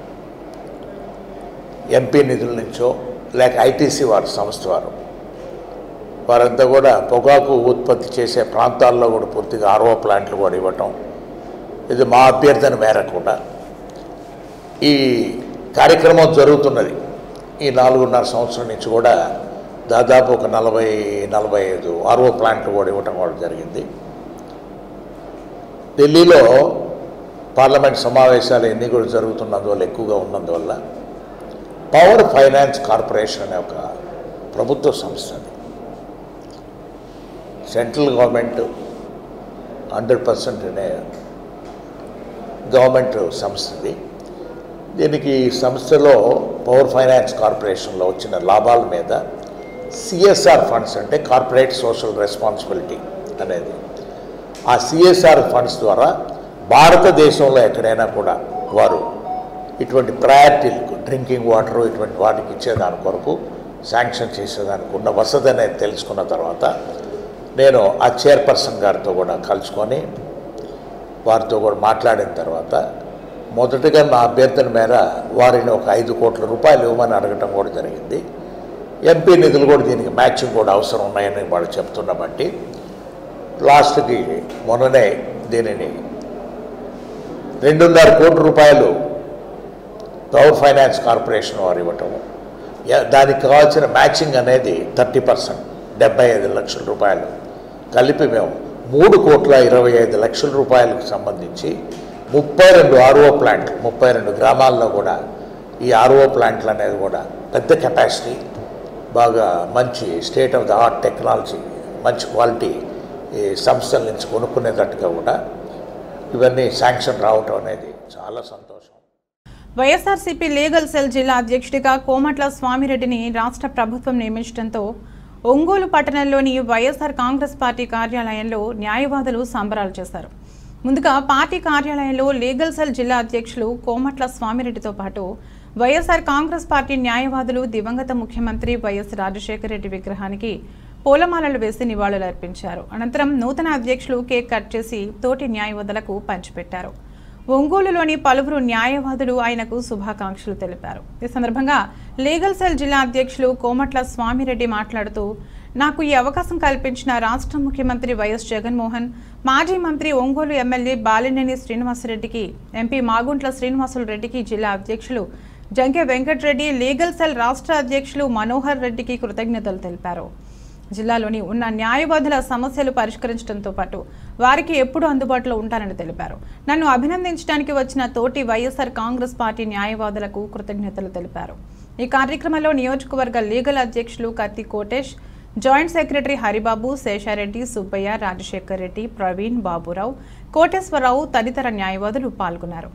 Speaker 7: ఎంపీ నిధుల నుంచో లేక ఐటీసీ వారి సంస్థ వారు వారంతా కూడా పొగాకు ఉత్పత్తి చేసే ప్రాంతాల్లో కూడా పూర్తిగా ఆర్ఓ ప్లాంట్లు కూడా ఇవ్వటం, ఇది మా అభ్యర్థన మేరకు కూడా ఈ కార్యక్రమం జరుగుతున్నది. ఈ నాలుగున్నర సంవత్సరం నుంచి కూడా దాదాపు ఒక నలభై నలభై ఐదు ఆర్ఓ ప్లాంట్లు కూడా ఇవ్వటం కూడా జరిగింది. ఢిల్లీలో పార్లమెంట్ సమావేశాలు ఎన్ని కూడా జరుగుతున్నందువల్ల, ఎక్కువగా ఉన్నందువల్ల పవర్ ఫైనాన్స్ కార్పొరేషన్ అనే ఒక ప్రభుత్వ సంస్థ, సెంట్రల్ గవర్నమెంట్ హండ్రెడ్ పర్సెంట్ అనే గవర్నమెంట్ సంస్థది. దీనికి సంస్థలో పవర్ ఫైనాన్స్ కార్పొరేషన్లో వచ్చిన లాభాల మీద సిఎస్ఆర్ ఫండ్స్ అంటే కార్పొరేట్ సోషల్ రెస్పాన్సిబిలిటీ అనేది, ఆ సిఎస్ఆర్ ఫండ్స్ ద్వారా భారతదేశంలో ఎక్కడైనా కూడా వారు ఇటువంటి ప్రయారిటీలకు డ్రింకింగ్ వాటర్ ఇటువంటి వాటికి ఇచ్చేదాని కొరకు శాంక్షన్ చేసేదానికి ఉన్న వసతి అనేది తెలుసుకున్న తర్వాత నేను ఆ చైర్పర్సన్ గారితో కూడా కలుసుకొని వారితో కూడా మాట్లాడిన తర్వాత మొదటగా నా అభ్యర్థన మేర వారిని ఒక ఐదు కోట్ల రూపాయలు ఇవ్వమని అడగటం కూడా జరిగింది. ఎంపీ నిధులు కూడా దీనికి మ్యాచింగ్ కూడా అవసరం ఉన్నాయని వాళ్ళు చెప్తున్న బట్టి లాస్ట్కి మొన్ననే దీనిని రెండున్నర కోట్ల రూపాయలు పవర్ ఫైనాన్స్ కార్పొరేషన్ వారు ఇవ్వటము, దానికి కావాల్సిన మ్యాచింగ్ అనేది థర్టీ పర్సెంట్ డెబ్బై ఐదు లక్షల రూపాయలు కలిపి మేము మూడు కోట్ల ఇరవై ఐదు లక్షల రూపాయలకు సంబంధించి ముప్పై రెండు ఆర్ఓ ప్లాంట్లు ముప్పై రెండు గ్రామాల్లో కూడా ఈ ఆర్ఓ ప్లాంట్లు అనేది కూడా పెద్ద కెపాసిటీ, బాగా మంచి state of the art technology, మంచి క్వాలిటీ ఈ సంస్థల నుంచి కొనుక్కునేటట్టుగా కూడా ఇవన్నీ శాంక్షన్ రావటం అనేది చాలా సంతోషం.
Speaker 1: వైఎస్ఆర్సీపీ లీగల్ సెల్ జిల్లా అధ్యక్షుడిగా కోమట్ల స్వామిరెడ్డిని రాష్ట్ర ప్రభుత్వం నియమించడంతో ఒంగోలు పట్టణంలోని వైఎస్ఆర్ కాంగ్రెస్ పార్టీ కార్యాలయంలో న్యాయవాదులు సంబరాలు చేశారు. ముందుగా పార్టీ కార్యాలయంలో లీగల్ సెల్ జిల్లా అధ్యక్షులు కోమట్ల స్వామిరెడ్డితో పాటు వైఎస్ఆర్ కాంగ్రెస్ పార్టీ న్యాయవాదులు దివంగత ముఖ్యమంత్రి వైఎస్ రాజశేఖర రెడ్డి విగ్రహానికి పూలమాలలు వేసి నివాళులర్పించారు. అనంతరం నూతన అధ్యక్షులు కేక్ కట్ చేసి తోటి న్యాయవాదులకు పంచిపెట్టారు. ఒంగోలులోని పలువురు న్యాయవాదులు ఆయనకు శుభాకాంక్షలు తెలిపారు. ఈ సందర్భంగా లీగల్ సెల్ జిల్లా అధ్యక్షులు కోమట్ల స్వామిరెడ్డి మాట్లాడుతూ, నాకు ఈ అవకాశం కల్పించిన రాష్ట్ర ముఖ్యమంత్రి వైఎస్ జగన్మోహన్, మాజీ మంత్రి ఒంగోలు ఎమ్మెల్యే బాలినేని శ్రీనివాసరెడ్డికి, ఎంపీ మాగుంట్ల శ్రీనివాసులు రెడ్డికి, జిల్లా అధ్యక్షులు జంకే వెంకటరెడ్డి, లీగల్ సెల్ రాష్ట్ర అధ్యక్షులు మనోహర్ రెడ్డికి కృతజ్ఞతలు తెలిపారు. జిల్లాలోని ఉన్న న్యాయవాదుల సమస్యలు పరిష్కరించడంతో పాటు వారికి ఎప్పుడూ అందుబాటులో ఉంటానని తెలిపారు. నన్ను అభినందించడానికి వచ్చిన తోటి వైఎస్ఆర్ కాంగ్రెస్ పార్టీ న్యాయవాదులకు కృతజ్ఞతలు తెలిపారు. ఈ కార్యక్రమంలో నియోజకవర్గ లీగల్ అధ్యక్షులు కత్తి కోటేష్, జాయింట్ సెక్రటరీ హరిబాబు, శేషారెడ్డి, సుబ్బయ్య, రాజశేఖర్ రెడ్డి, ప్రవీణ్, బాబురావు, కోటేశ్వరరావు తదితర న్యాయవాదులు పాల్గొన్నారు.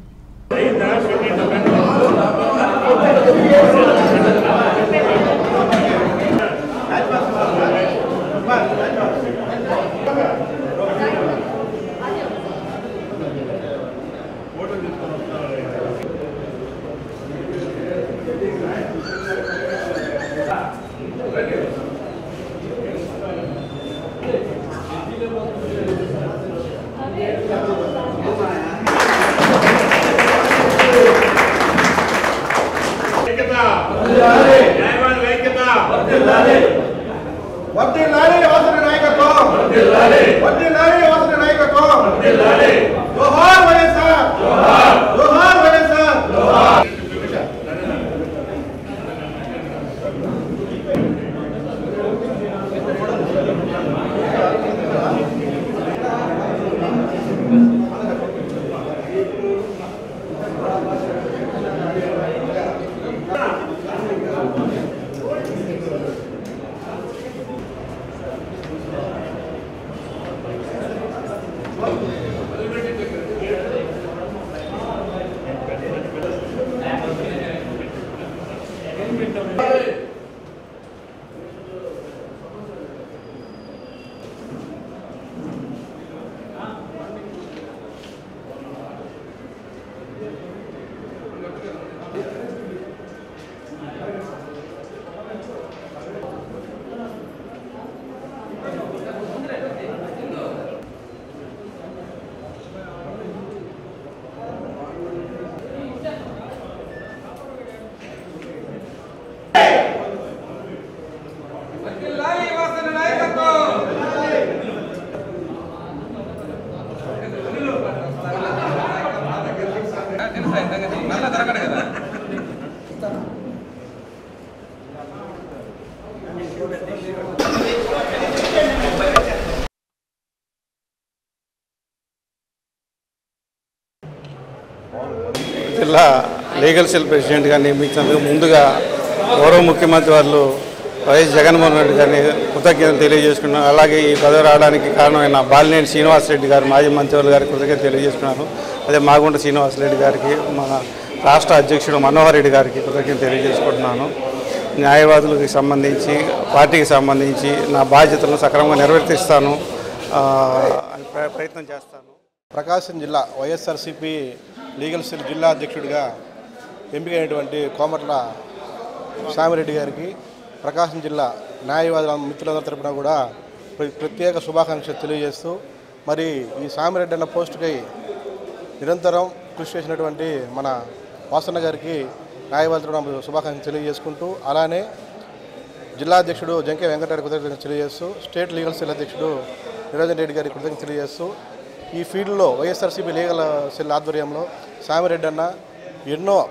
Speaker 8: జిల్లా లీగల్ సెల్ ప్రెసిడెంట్గా నియమించినందుకు ముందుగా గౌరవ ముఖ్యమంత్రి వారు వైఎస్ జగన్మోహన్ రెడ్డి గారిని కృతజ్ఞతలు తెలియజేసుకున్నాను. అలాగే ఈ పదవి రావడానికి కారణమైన బాలినేని శ్రీనివాసరెడ్డి గారు, మాజీ మంత్రివర్యులు గారికి కృతజ్ఞతలు తెలియజేసుకున్నాను. అదే మాగుంట శ్రీనివాసరెడ్డి గారికి, మన రాష్ట్ర అధ్యక్షుడు మనోహర్ రెడ్డి గారికి కృతజ్ఞతలు తెలియజేసుకుంటున్నాను. న్యాయవాదులకు సంబంధించి, పార్టీకి సంబంధించి నా బాధ్యతలను సక్రమంగా నిర్వర్తిస్తాను అని ప్రయత్నం చేస్తాను.
Speaker 9: ప్రకాశం జిల్లా వైఎస్ఆర్సీపీ లీగల్ సెల్ జిల్లా అధ్యక్షుడిగా ఎంపికైనటువంటి కోమట్ల స్వామిరెడ్డి గారికి ప్రకాశం జిల్లా న్యాయవాదుల మిత్రులందరి తరపున కూడా ప్రత్యేక శుభాకాంక్షలు తెలియజేస్తూ, మరి ఈ స్వామిరెడ్డి అన్న పోస్టుకై నిరంతరం కృషి చేసినటువంటి మన వాసన్న గారికి న్యాయవాదులు శుభాకాంక్షలు తెలియజేసుకుంటూ, అలానే జిల్లా అధ్యక్షుడు జంకే వెంకటరెడ్డి కృతజ్ఞతలు తెలియజేస్తూ, స్టేట్ లీగల్ సెల్ అధ్యక్షుడు నిరంజన్ రెడ్డి గారికి కృతజ్ఞతలు తెలియజేస్తూ, ఈ ఫీల్డ్లో వైఎస్ఆర్సీపీ లీగల్ సెల్ ఆధ్వర్యంలో స్వామిరెడ్డి అన్న ఎన్నో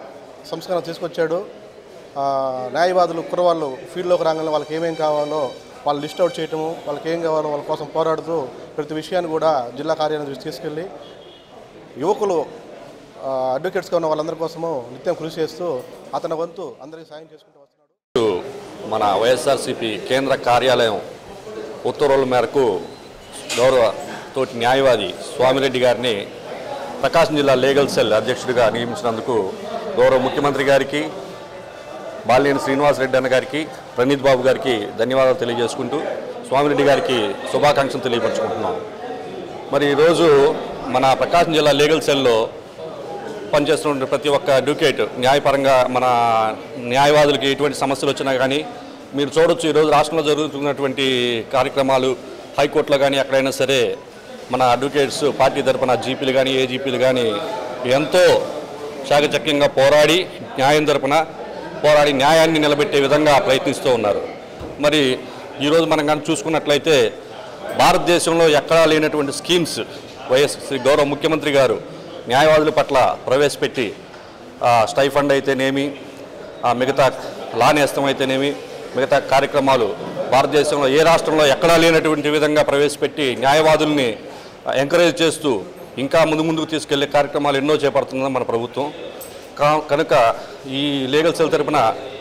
Speaker 9: సంస్కరణ తీసుకొచ్చాడు. న్యాయవాదులు కుర్రవాళ్ళు ఫీల్డ్లోకి రాగానే వాళ్ళకి ఏమేం కావాలో వాళ్ళు లిస్ట్ అవుట్ చేయటము, వాళ్ళకి ఏం కావాలో వాళ్ళ కోసం పోరాడుతూ ప్రతి విషయాన్ని కూడా జిల్లా కార్యాలయం దృష్టి తీసుకెళ్ళి యువకులు అడ్వకేట్స్గా ఉన్న వాళ్ళందరి కోసము నిత్యం కృషి చేస్తూ అతని వంతు అందరికీ సాయం చేసుకుంటూ వస్తున్నాడు.
Speaker 10: మన వైఎస్ఆర్సీపీ కేంద్ర కార్యాలయం ఉత్తర్వుల మేరకు గౌరవ తోటి న్యాయవాది స్వామిరెడ్డి గారిని ప్రకాశం జిల్లా లీగల్ సెల్ అధ్యక్షుడిగా నియమించినందుకు గౌరవ ముఖ్యమంత్రి గారికి, బాలినేని శ్రీనివాసరెడ్డి అన్న గారికి, ప్రణీత్ బాబు గారికి ధన్యవాదాలు తెలియజేసుకుంటూ స్వామిరెడ్డి గారికి శుభాకాంక్షలు తెలియపరుచుకుంటున్నాం. మరి ఈరోజు మన ప్రకాశం జిల్లా లీగల్ సెల్లో పనిచేస్తున్న ప్రతి ఒక్క అడ్వకేట్ న్యాయపరంగా మన న్యాయవాదులకి ఎటువంటి సమస్యలు వచ్చినా కానీ మీరు చూడొచ్చు. ఈరోజు రాష్ట్రంలో జరుగుతున్నటువంటి కార్యక్రమాలు హైకోర్టులో కానీ ఎక్కడైనా సరే మన అడ్వకేట్స్ పార్టీ తరఫున జీపీలు కానీ ఏజీపీలు కానీ ఎంతో చాకచక్యంగా పోరాడి న్యాయం తరఫున పోరాడి న్యాయాన్ని నిలబెట్టే విధంగా ప్రయత్నిస్తూ ఉన్నారు. మరి ఈరోజు మనం కానీ చూసుకున్నట్లయితే భారతదేశంలో ఎక్కడా లేనటువంటి స్కీమ్స్ వైఎస్ శ్రీ గౌరవ ముఖ్యమంత్రి గారు న్యాయవాదుల పట్ల ప్రవేశపెట్టి స్టైఫండ్ అయితేనేమి, మిగతా లా నేస్తం అయితేనేమి, మిగతా కార్యక్రమాలు భారతదేశంలో ఏ రాష్ట్రంలో ఎక్కడా లేనటువంటి విధంగా ప్రవేశపెట్టి న్యాయవాదుల్ని ఎంకరేజ్ చేస్తూ ఇంకా ముందు ముందుకు తీసుకెళ్లే కార్యక్రమాలు ఎన్నో చేపడుతుంది మన ప్రభుత్వం. కనుక ఈ లీగల్ సెల్ తరపున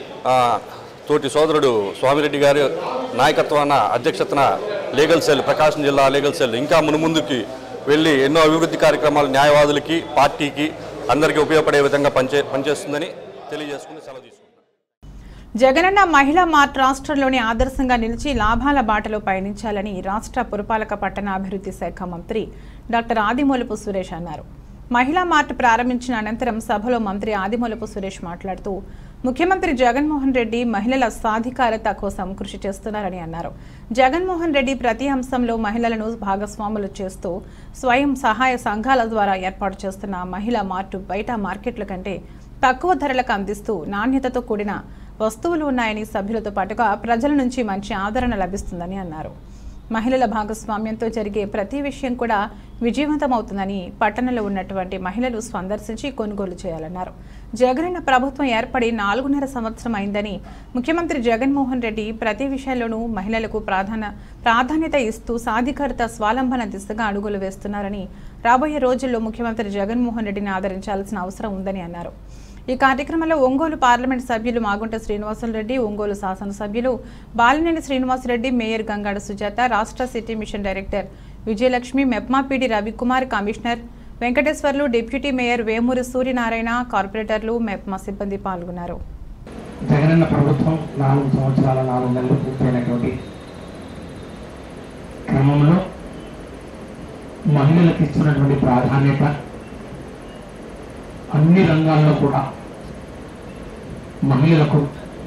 Speaker 10: తోటి సోదరుడు స్వామిరెడ్డి గారి నాయకత్వాన అధ్యక్షతన లీగల్ సెల్ ప్రకాశం జిల్లా లీగల్ సెల్ ఇంకా మునుముందుకి వెళ్ళి ఎన్నో అభివృద్ధి కార్యక్రమాలు న్యాయవాదులకి, పార్టీకి అందరికీ ఉపయోగపడే విధంగా పనిచే పనిచేస్తుందని తెలియజేసుకుని సెలవు తీసుకుంటున్నాను.
Speaker 1: జగనన్న మహిళా మార్ట్ రాష్ట్రంలోని ఆదర్శంగా నిలిచి లాభాల బాటలో పయనించాలని రాష్ట్ర పురపాలక పట్టణాభివృద్ధి శాఖ మంత్రి డాక్టర్ ఆదిమూలపు సురేష్ అన్నారు. మహిళా మార్ట్ ప్రారంభించిన అనంతరం సభలో మంత్రి ఆదిమూలపు సురేష్ మాట్లాడుతూ ముఖ్యమంత్రి జగన్మోహన్ రెడ్డి మహిళల సాధికారత కోసం కృషి చేస్తున్నారని అన్నారు. జగన్మోహన్ రెడ్డి ప్రతి అంశంలో మహిళలను భాగస్వాములు చేస్తూ స్వయం సహాయ సంఘాల ద్వారా ఏర్పాటు చేస్తున్న మహిళా మార్టు బయట మార్కెట్ల కంటే తక్కువ ధరలకు అందిస్తూ నాణ్యతతో కూడిన వస్తువులు ఉన్నాయని సభ్యులతో పాటుగా ప్రజల నుంచి మంచి ఆదరణ లభిస్తుందని అన్నారు. మహిళల భాగస్వామ్యంతో జరిగే ప్రతి విషయం కూడా విజయవంతమవుతుందని పట్టణంలో ఉన్నటువంటి మహిళలు సందర్శించి కొనుగోలు చేయాలన్నారు. జగనన్న ప్రభుత్వం ఏర్పడి నాలుగున్నర సంవత్సరం అయిందని ముఖ్యమంత్రి జగన్మోహన్ రెడ్డి ప్రతి విషయంలోనూ మహిళలకు ప్రాధాన్య ప్రాధాన్యత ఇస్తూ సాధికారత స్వాలంబన దిశగా అడుగులు వేస్తున్నారని, రాబోయే రోజుల్లో ముఖ్యమంత్రి జగన్మోహన్ రెడ్డిని ఆదరించాల్సిన అవసరం ఉందని అన్నారు. ఈ కార్యక్రమంలో ఒంగోలు పార్లమెంట్ సభ్యులు మాగుంట శ్రీనివాసరెడ్డి, ఒంగోలు శాసనసభ్యులు బాలినేని శ్రీనివాసరెడ్డి, మేయర్ గంగాడ సుజాత, రాష్ట్ర city mission director Vijayalakshmi, MEPMA PD Ravikumar, commissioner Venkateswarlu, deputy mayor Vemuri Suryanarayana, కార్పొరేటర్లు, మెప్మా సిబ్బంది పాల్గొన్నారు.
Speaker 3: జగనన్న ప్రభుత్వం నాలుగు సంవత్సరాల నాలుగు నెలలు పూర్తయినటువంటి క్రమంలో మహిళలకు ఇస్తున్నటువంటి ప్రాధాన్యత అన్ని రంగాల్లో కూడా మహిళలకు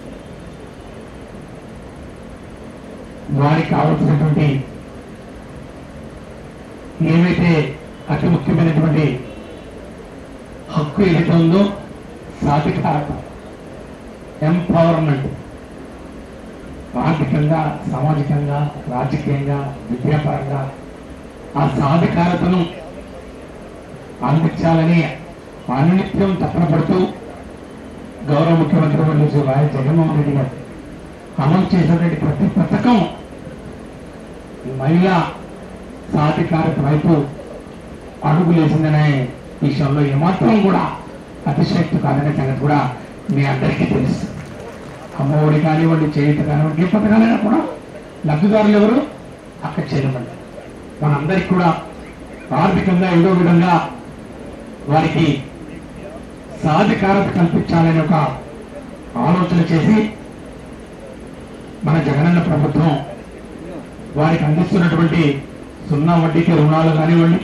Speaker 3: వారికి కావలసినటువంటి ఏమైతే అతి ముఖ్యమైనటువంటి హక్కు ఏదైతే ఉందో సాధికారత, ఎంపవర్మెంట్, ఆర్థికంగా, సామాజికంగా, రాజకీయంగా, విద్యాపరంగా ఆ సాధికారతను అందించాలని అనునిత్యం తపన పడుతూ గౌరవ ముఖ్యమంత్రి వర్యులు వైఎస్ జగన్మోహన్ రెడ్డి గారు అమలు చేసినటువంటి ప్రతి పథకం మహిళా సాధికారత వైపు అడుగులేసిందనే విషయంలో ఏమాత్రం కూడా అతిశక్తి కాదనే సంగతి కూడా మీ అందరికీ తెలుసు. అమ్మఒడి కానివ్వండి, చేయుత కానివ్వండి, ఏ పథకాలైనా కూడా లబ్ధిదారులు ఎవరు అక్కడ చేయబడి మనందరికీ కూడా ఆర్థికంగా ఏదో విధంగా వారికి సాధికారత కల్పించాలని ఒక ఆలోచన చేసి మన జగనన్న ప్రభుత్వం వారికి అందిస్తున్నటువంటి సున్నా వడ్డీకి రుణాలు కానివ్వండి,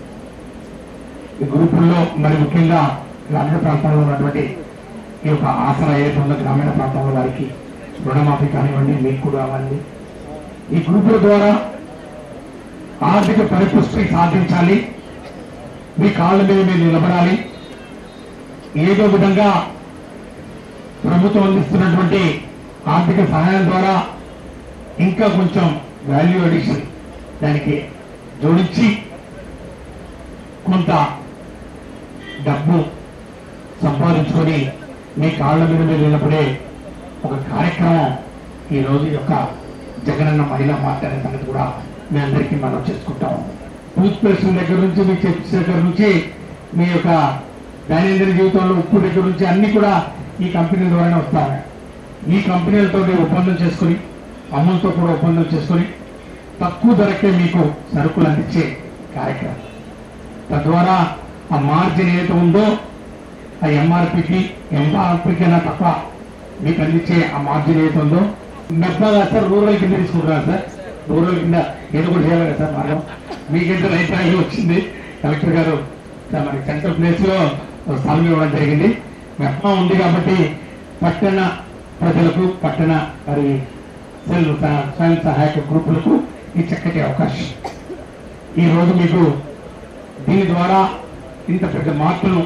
Speaker 3: ఈ గ్రూపుల్లో మరి ముఖ్యంగా గ్రామీణ ప్రాంతాల్లో ఉన్నటువంటి ఈ యొక్క ఆసరా ఏదైతే ఉందో గ్రామీణ ప్రాంతాల్లో వారికి రుణమాఫీ కానివ్వండి, మీకు కూడా కావాలి. ఈ గ్రూపుల ద్వారా ఆర్థిక పరిపుష్టి సాధించాలి, మీ కాళ్ళ మీద మీరు నిలబడాలి, ఏదో విధంగా ప్రభుత్వం అందిస్తున్నటువంటి ఆర్థిక సహాయం ద్వారా ఇంకా కొంచెం వాల్యూ అడిషన్ దానికి జోడించి కొంత డబ్బు సంపాదించుకొని మీ కాళ్ళ మీద మీరు వెళ్ళినప్పుడే ఒక కార్యక్రమం ఈరోజు యొక్క జగనన్న మహిళా మార్ట్ అనే సంగతి కూడా మీ అందరికీ మనం చేసుకుంటాం. టూత్ పేస్ట్ దగ్గర నుంచి మీ చిప్స్ దగ్గర నుంచి మీ యొక్క దైనందిన జీవితంలో ఉప్పు దగ్గర నుంచి అన్ని కూడా ఈ కంపెనీల ద్వారానే వస్తాయి. ఈ కంపెనీలతో ఒప్పందం చేసుకుని అమలుతో కూడా ఒప్పందం చేసుకుని తక్కువ ధరకే మీకు సరుకులు అందించే కార్యక్రమం. తద్వారా ఆ మార్జిన్ ఏదైతే ఉందో ఆ ఎంఆర్పికి ఎంఆర్పి కన్నా తప్ప మీకు అందించే ఆ మార్జిన్ ఏదైతే ఉందో మెప్పగా సార్ రూరల్ కింద తీసుకుంటున్నారు సార్. రూరల్ కింద ఏదో కూడా చేయాలి కదా సార్. మనం మీకైతే రైతు ర్యాలీ వచ్చింది, కలెక్టర్ గారు మరి సెంట్రల్ ప్లేస్ లో స్థలం ఇవ్వడం జరిగింది. మెప్ప ఉంది కాబట్టి పట్టణ ప్రజలకు పట్టణ మరి సెల్ స్వయం సహాయక గ్రూపులకు ఈ చక్కటి అవకాశం. ఈ రోజు మీకు దీని ద్వారా ఇంత పెద్ద మార్పును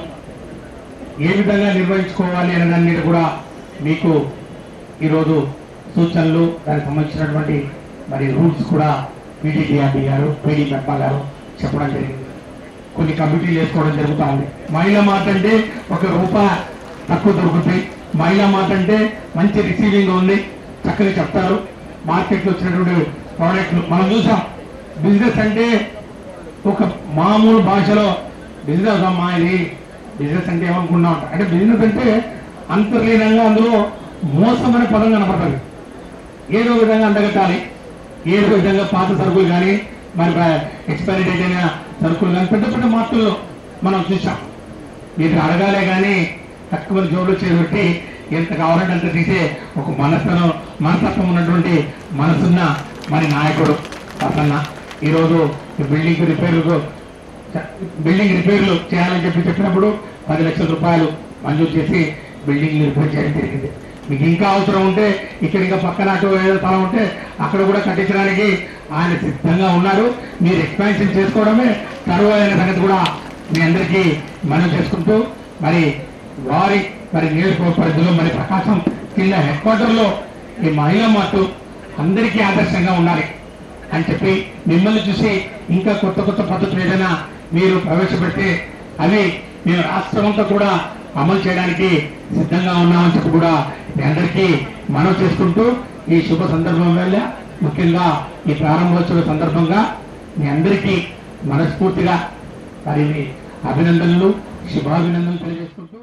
Speaker 3: ఏ విధంగా నిర్వహించుకోవాలి అనే దాని మీద కూడా మీకు ఈరోజు సూచనలు దానికి సంబంధించినటువంటి మరి రూల్స్ కూడా పీడీడీఆర్డీ గారు పీడీ మెప్ప గారు చెప్పడం జరిగింది. కొన్ని కమిటీలు వేసుకోవడం జరుగుతూ ఉంది. మహిళా మార్ట్ అంటే ఒక రూపాయి తక్కువ దొరుకుతాయి. మహిళా మార్ట్ అంటే మంచి రిసీవింగ్ ఉంది, చక్కగా చెప్తారు. మార్కెట్లో వచ్చినటువంటి ప్రోడక్ట్లు మనం చూసాం. బిజినెస్ అంటే ఒక మామూలు భాషలో బిజినెస్ అమ్మా ఇది బిజినెస్ అంటే ఏమనుకున్నాం అంటే బిజినెస్ అంటే అంతర్లీనంగా అందులో మోసం అనే పదం కనపడుతుంది. ఏదో విధంగా అండగట్టాలి, ఏదో విధంగా పాత సరుకులు కానీ మరి ఎక్స్పైరీ డేట్ అయిన సరుకులు కానీ పెద్ద పెద్ద మార్పుల్లో మనం చూసాం. మీరు అడగాలే కానీ తక్కువ జోలు చేసి ఎంత కావాలంటే అంత తీసే ఒక మనస్తనం మనస్తత్వం ఉన్నటువంటి మనసున్న మరి నాయకుడు ప్రసన్న ఈరోజు బిల్డింగ్ రిపేర్లకు బిల్డింగ్ రిపేర్లు చేయాలని చెప్పి చెప్పినప్పుడు పది లక్షల రూపాయలు మంజూరు చేసి బిల్డింగ్ రిపేర్ చేయడం జరిగింది. మీకు ఇంకా అవసరం ఉంటే ఇక్కడ ఇంకా పక్కన అటు ఏదో స్థలం ఉంటే అక్కడ కూడా కట్టించడానికి ఆయన సిద్ధంగా ఉన్నారు. మీరు ఎక్స్పాన్షన్ చేసుకోవడమే తరువాయిన సంగతి కూడా మీ అందరికీ మనం చేసుకుంటూ మరి వారి మరి నియోజకవర్గ పరిధిలో మరి ప్రకాశం జిల్లా హెడ్ క్వార్టర్లో ఈ మహిళా మార్టు అందరికీ ఆదర్శంగా ఉండాలి అని చెప్పి మిమ్మల్ని చూసి ఇంకా కొత్త కొత్త పద్ధతులు ఏదైనా మీరు ప్రవేశపెడితే అవి మేము రాష్ట్రమంతా కూడా అమలు చేయడానికి సిద్ధంగా ఉన్నామని చెప్పి కూడా మీ అందరికీ మనం చేసుకుంటూ ఈ శుభ సందర్భం వల్ల ముఖ్యంగా ఈ ప్రారంభోత్సవ సందర్భంగా మీ అందరికీ మనస్ఫూర్తిగా మరి అభినందనలు శుభాభినందనలు తెలియజేసుకుంటూ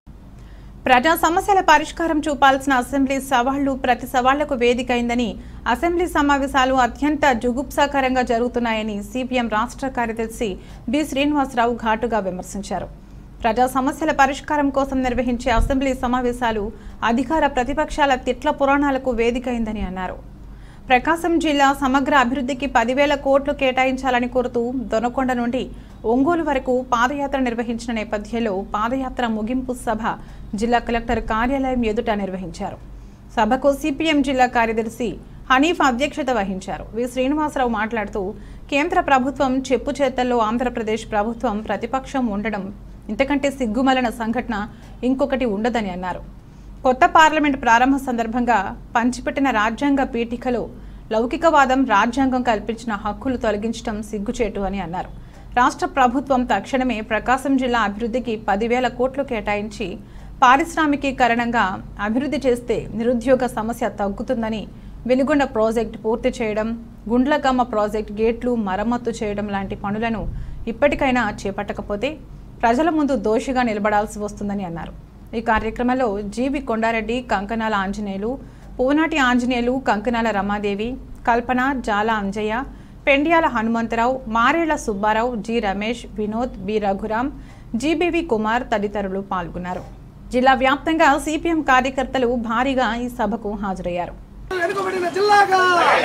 Speaker 1: ప్రజా సమస్యల పరిష్కారం చూపాల్సిన అసెంబ్లీ సవాళ్లు ప్రతి సవాళ్లకు వేదిక అయిందని అసెంబ్లీ సమావేశాలు అత్యంత జుగుప్సాకరంగా జరుగుతున్నాయని సిపిఎం రాష్ట్ర కార్యదర్శి బి శ్రీనివాసరావు ఘాటుగా విమర్శించారు. ప్రజా సమస్యల పరిష్కారం కోసం నిర్వహించే అసెంబ్లీ సమావేశాలు అధికార ప్రతిపక్షాల తిట్ల పురాణాలకు వేదిక అయిందని అన్నారు. ప్రకాశం జిల్లా సమగ్ర అభివృద్ధికి పదివేల కోట్లు కేటాయించాలని కోరుతూ దొనకొండ నుండి ఒంగోలు వరకు పాదయాత్ర నిర్వహించిన నేపథ్యంలో పాదయాత్ర ముగింపు సభ జిల్లా కలెక్టర్ కార్యాలయం ఎదుట నిర్వహించారు. సభకు సిపిఎం జిల్లా కార్యదర్శి హనీఫ్ అధ్యక్షత వహించారు. వి శ్రీనివాసరావు మాట్లాడుతూ కేంద్ర ప్రభుత్వం చెప్పు చేతల్లో ఆంధ్రప్రదేశ్ ప్రభుత్వం ప్రతిపక్షం ఉండడం ఇంతకంటే సిగ్గుమలన సంఘటన ఇంకొకటి ఉండదని అన్నారు. కొత్త పార్లమెంట్ ప్రారంభ సందర్భంగా పంచిపెట్టిన రాజ్యాంగ పీఠికలో లౌకికవాదం రాజ్యాంగం కల్పించిన హక్కులు తొలగించడం సిగ్గుచేటు అని అన్నారు. రాష్ట్ర ప్రభుత్వం తక్షణమే ప్రకాశం జిల్లా అభివృద్ధికి పదివేల కోట్లు కేటాయించి పారిశ్రామికీకరణంగా అభివృద్ధి చేస్తే నిరుద్యోగ సమస్య తగ్గుతుందని, వెలుగొండ ప్రాజెక్టు పూర్తి చేయడం, గుండ్లకమ్మ ప్రాజెక్టు గేట్లు మరమ్మతు చేయడం లాంటి పనులను ఇప్పటికైనా చేపట్టకపోతే ప్రజల ముందు దోషిగా నిలబడాల్సి వస్తుందని అన్నారు. ఈ కార్యక్రమంలో జీవి Kondareddy, Kankanala Anjaneyulu, Poonati Anjaneyulu, Kankanala Ramadevi, Kalpana, Jala Anjaiah, Pendyala Hanumantharao, Marella Subbarao, G Ramesh, Vinod, B Raghuram, GBV Kumar తదితరులు పాల్గొన్నారు. జిల్లా వ్యాప్తంగా సిపిఎం కార్యకర్తలు భారీగా ఈ సభకు హాజరయ్యారు.
Speaker 11: వెనుకబడిన జిల్లాగా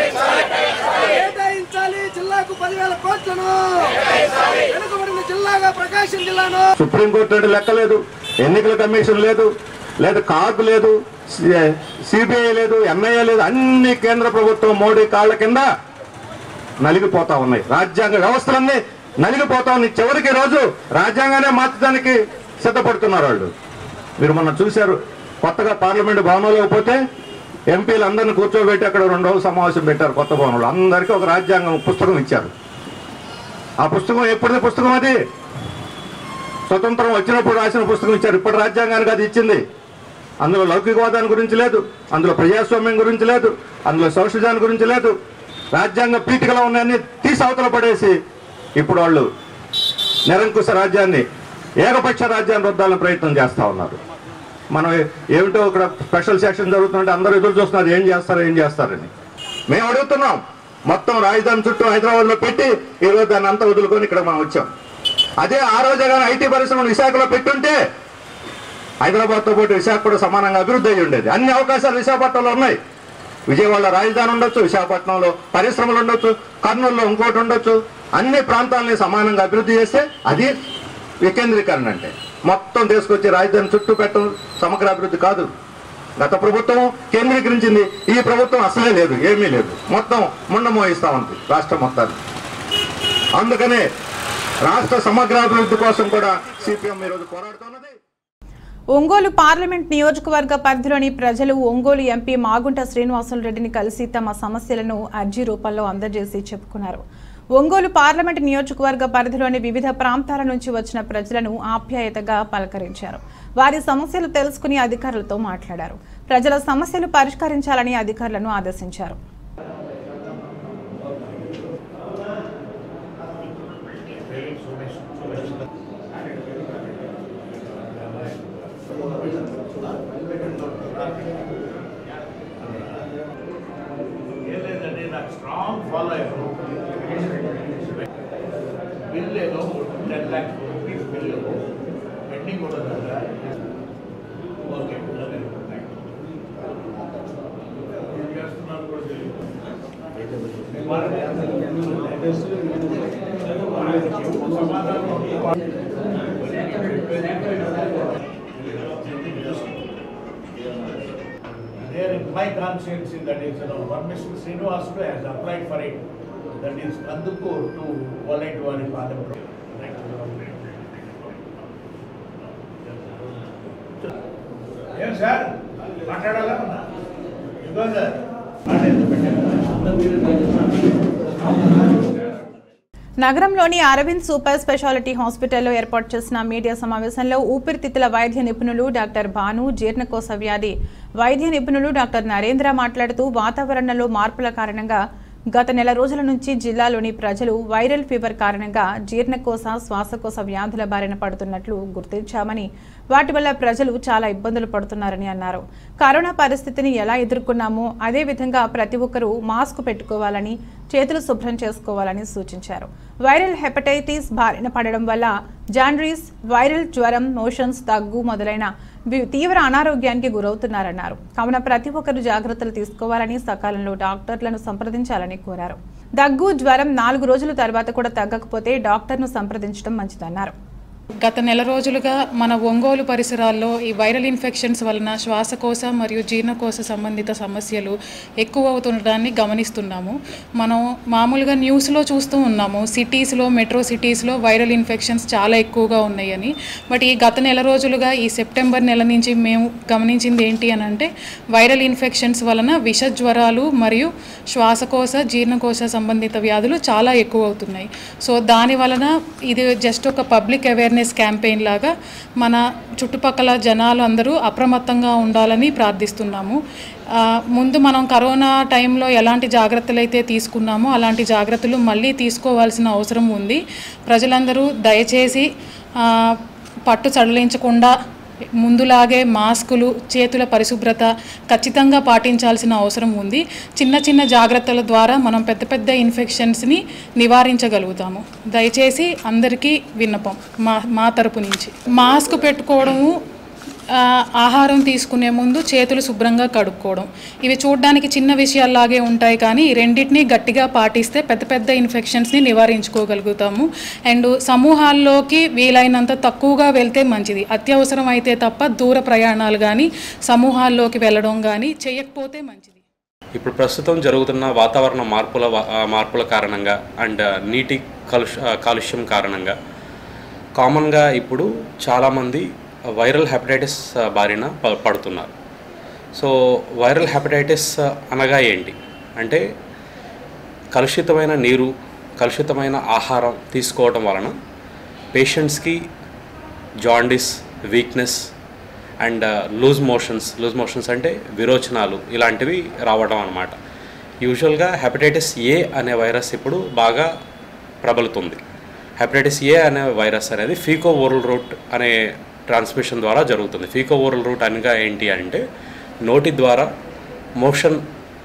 Speaker 11: కేటాయించాలి జిల్లాకు పదివేల కోట్లను. వెనుకబడిన జిల్లాగా ప్రకాశం జిల్లాను
Speaker 2: సుప్రీంకోర్టు లెక్కలేదు, ఎన్నికల కమిషన్ లేదు, లేదు కార్డు లేదు, సిబిఐ లేదు, ఎంఐఏ లేదు, అన్ని కేంద్ర ప్రభుత్వం మోడీ కాళ్ల కింద నలిగిపోతా ఉన్నాయి. రాజ్యాంగ వ్యవస్థలన్నీ నలిగిపోతా ఉన్నాయి. చివరికి రోజు రాజ్యాంగానే మార్చడానికి సిద్ధపడుతున్నారు వాళ్ళు. మీరు మొన్న చూశారు, కొత్తగా పార్లమెంటు భవనంలో పోతే ఎంపీలు అందరిని కూర్చోబెట్టి అక్కడ రెండు రోజులు సమావేశం పెట్టారు. కొత్త భవనంలో అందరికీ ఒక రాజ్యాంగం పుస్తకం ఇచ్చారు. ఆ పుస్తకం ఎప్పటిది పుస్తకం? అది స్వతంత్రం వచ్చినప్పుడు రాసిన పుస్తకం ఇచ్చారు. ఇప్పుడు రాజ్యాంగానికి అది ఇచ్చింది.
Speaker 12: అందులో లౌకికవాదాన్ని గురించి లేదు, అందులో ప్రజాస్వామ్యం గురించి లేదు, అందులో సోషలిజాన్ని గురించి లేదు. రాజ్యాంగ పీఠికలో ఉన్నాయని తీసి అవతల పడేసి ఇప్పుడు వాళ్ళు నిరంకుశ రాజ్యాన్ని, ఏకపక్ష రాజ్యాన్ని రుద్దాలని ప్రయత్నం చేస్తూ ఉన్నారు. మనం ఏమిటో ఇక్కడ స్పెషల్ సెక్షన్ జరుగుతుంటే అందరూ ఎదురు చూస్తున్నారు ఏం చేస్తారు ఏం చేస్తారని. మేము అడుగుతున్నాం, మొత్తం రాజధాని చుట్టూ హైదరాబాద్లో పెట్టి ఈరోజు దాన్ని అంతా వదులుకొని ఇక్కడ మనం వచ్చాం. అదే ఆ రోజే కానీ ఐటీ పరిశ్రమను విశాఖలో పెట్టుంటే హైదరాబాద్తో పాటు విశాఖ కూడా సమానంగా అభివృద్ధి అయ్యి ఉండేది. అన్ని అవకాశాలు విశాఖపట్నంలో ఉన్నాయి. విజయవాడలో రాజధాని ఉండొచ్చు, విశాఖపట్నంలో పరిశ్రమలు ఉండొచ్చు, కర్నూలులో ఇంకోటి ఉండొచ్చు. అన్ని ప్రాంతాలని సమానంగా అభివృద్ధి చేస్తే అది వికేంద్రీకరణ. అంటే మొత్తం తీసుకొచ్చి రాజధాని చుట్టూ పెట్టడం సమగ్ర అభివృద్ధి కాదు. గత ప్రభుత్వం కేంద్రీకరించింది, ఈ ప్రభుత్వం అసలే లేదు, ఏమీ లేదు, మొత్తం ముండమోయిస్తూ ఉంది రాష్ట్రం మొత్తాన్ని. అందుకనే రాష్ట్ర సమగ్రాభివృద్ధి కోసం కూడా సిపిఎం ఈరోజు పోరాడుతున్నది.
Speaker 1: ఒంగోలు పార్లమెంట్ నియోజకవర్గ పరిధిలోని ప్రజలు ఒంగోలు ఎంపీ మాగుంట శ్రీనివాసులు రెడ్డిని కలిసి తమ సమస్యలను అర్జీ రూపంలో అందజేసి చెప్పుకున్నారు. ఒంగోలు పార్లమెంట్ నియోజకవర్గ పరిధిలోని వివిధ ప్రాంతాల నుంచి వచ్చిన ప్రజలను ఆప్యాయతగా పలకరించారు. వారి సమస్యలు తెలుసుకుని అధికారులతో మాట్లాడారు. ప్రజల సమస్యలు పరిష్కరించాలని అధికారులను ఆదేశించారు.
Speaker 13: Bill ten lakhs rupees bill pending ఉండదు కదా. ఓకే చేస్తున్నారు కూడా there in my constituency, that is, you know, one Mister Srinivasudu has applied for it. That is Kandukur to Volaiduvari Parliament. Yes, sir. Matadala unna. Because sir.
Speaker 1: నగరంలోని Arvind super speciality హాస్పిటల్లో ఏర్పాటు చేసిన media సమావేశంలో ఊపిరితిత్తుల వైద్య నిపుణులు డాక్టర్ భాను, జీర్ణకోశ వ్యాధి వైద్య నిపుణులు డాక్టర్ నరేంద్ర మాట్లాడుతూ వాతావరణంలో మార్పుల కారణంగా గత నెల రోజుల నుంచి జిల్లాలోని ప్రజలు వైరల్ ఫీవర్ కారణంగా జీర్ణకోశ, శ్వాసకోశ వ్యాధుల బారిన పడుతున్నట్లు గుర్తించామని, వాటి వల్ల ప్రజలు చాలా ఇబ్బందులు పడుతున్నారని అన్నారు. కరోనా పరిస్థితిని ఎలా ఎదుర్కొన్నామో అదే విధంగా ప్రతి ఒక్కరూ మాస్క్ పెట్టుకోవాలని, చేతులు శుభ్రం చేసుకోవాలని సూచించారు. వైరల్ హెపటైటిస్ బారిన పడడం వల్ల జాండ్రీస్, వైరల్ జ్వరం, మోషన్స్, దగ్గు మొదలైన తీవ్ర అనారోగ్యానికి గురవుతున్నారన్నారు. కావున ప్రతి ఒక్కరు జాగ్రత్తలు తీసుకోవాలని, సకాలంలో డాక్టర్లను సంప్రదించాలని కోరారు. దగ్గు, జ్వరం నాలుగు రోజుల తర్వాత కూడా తగ్గకపోతే డాక్టర్ను సంప్రదించడం మంచిదన్నారు.
Speaker 14: గత నెల రోజులుగా మన ఒంగోలు పరిసరాల్లో ఈ వైరల్ ఇన్ఫెక్షన్స్ వలన శ్వాసకోశ మరియు జీర్ణకోశ సంబంధిత సమస్యలు ఎక్కువ అవుతుండడాన్ని గమనిస్తున్నాము. మనం మామూలుగా న్యూస్లో చూస్తూ ఉన్నాము, సిటీస్లో, మెట్రో సిటీస్లో వైరల్ ఇన్ఫెక్షన్స్ చాలా ఎక్కువగా ఉన్నాయని. బట్ ఈ గత నెల రోజులుగా ఈ సెప్టెంబర్ నెల నుంచి మేము గమనించింది ఏంటి అని అంటే వైరల్ ఇన్ఫెక్షన్స్ వలన విష జ్వరాలు మరియు శ్వాసకోశ, జీర్ణకోశ సంబంధిత వ్యాధులు చాలా ఎక్కువ అవుతున్నాయి. సో దాని వలన ఇది జస్ట్ ఒక పబ్లిక్ అవేర్నెస్ క్యాంపెయిన్ లాగా మన చుట్టుపక్కల జనాలు అందరూ అప్రమత్తంగా ఉండాలని ప్రార్థిస్తున్నాము. ముందు మనం కరోనా టైంలో ఎలాంటి జాగ్రత్తలు అయితే తీసుకున్నామో అలాంటి జాగ్రత్తలు మళ్ళీ తీసుకోవాల్సిన అవసరం ఉంది. ప్రజలందరూ దయచేసి పట్టు సడలించకుండా ముందులాగే మాస్కులు, చేతుల పరిశుభ్రత ఖచ్చితంగా పాటించాల్సిన అవసరం ఉంది. చిన్న చిన్న జాగ్రత్తల ద్వారా మనం పెద్ద పెద్ద ఇన్ఫెక్షన్స్ని నివారించగలుగుతాము. దయచేసి అందరికీ విన్నపం మా మా తరపు నుంచి. మాస్క్ పెట్టుకోవడము, ఆహారం తీసుకునే ముందు చేతులు శుభ్రంగా కడుక్కోవడం, ఇవి చూడడానికి చిన్న విషయాల్లాగే ఉంటాయి, కానీ ఈ రెండింటినీ గట్టిగా పాటిస్తే పెద్ద పెద్ద ఇన్ఫెక్షన్స్ని నివారించుకోగలుగుతాము. అండ్ సమూహాల్లోకి వీలైనంత తక్కువగా వెళ్తే మంచిది. అత్యవసరం అయితే తప్ప దూర ప్రయాణాలు కానీ సమూహాల్లోకి వెళ్ళడం కానీ చేయకపోతే మంచిది.
Speaker 15: ఇప్పుడు ప్రస్తుతం జరుగుతున్న వాతావరణ మార్పుల మార్పుల కారణంగా అండ్ నీటి కలుష కాలుష్యం కారణంగా కామన్గా ఇప్పుడు చాలామంది వైరల్ హెపటైటిస్ బారిన పడుతున్నారు. సో వైరల్ హెపటైటిస్ అనగా ఏంటి అంటే కలుషితమైన నీరు, కలుషితమైన ఆహారం తీసుకోవడం వలన పేషెంట్స్కి jaundice, weakness and loose motions loose motions అంటే విరోచనాలు ఇలాంటివి రావడం అన్నమాట. యూజువల్గా హెపటైటిస్ ఏ అనే వైరస్ ఇప్పుడు బాగా ప్రబలుతుంది. హెపటైటిస్ ఏ అనే వైరస్ అనేది ఫీకో ఓరల్ రూట్ అనే ట్రాన్స్మిషన్ ద్వారా జరుగుతుంది. ఫీకో ఓరల్ రూట్ అనగా ఏంటి అంటే నోటి ద్వారా మోషన్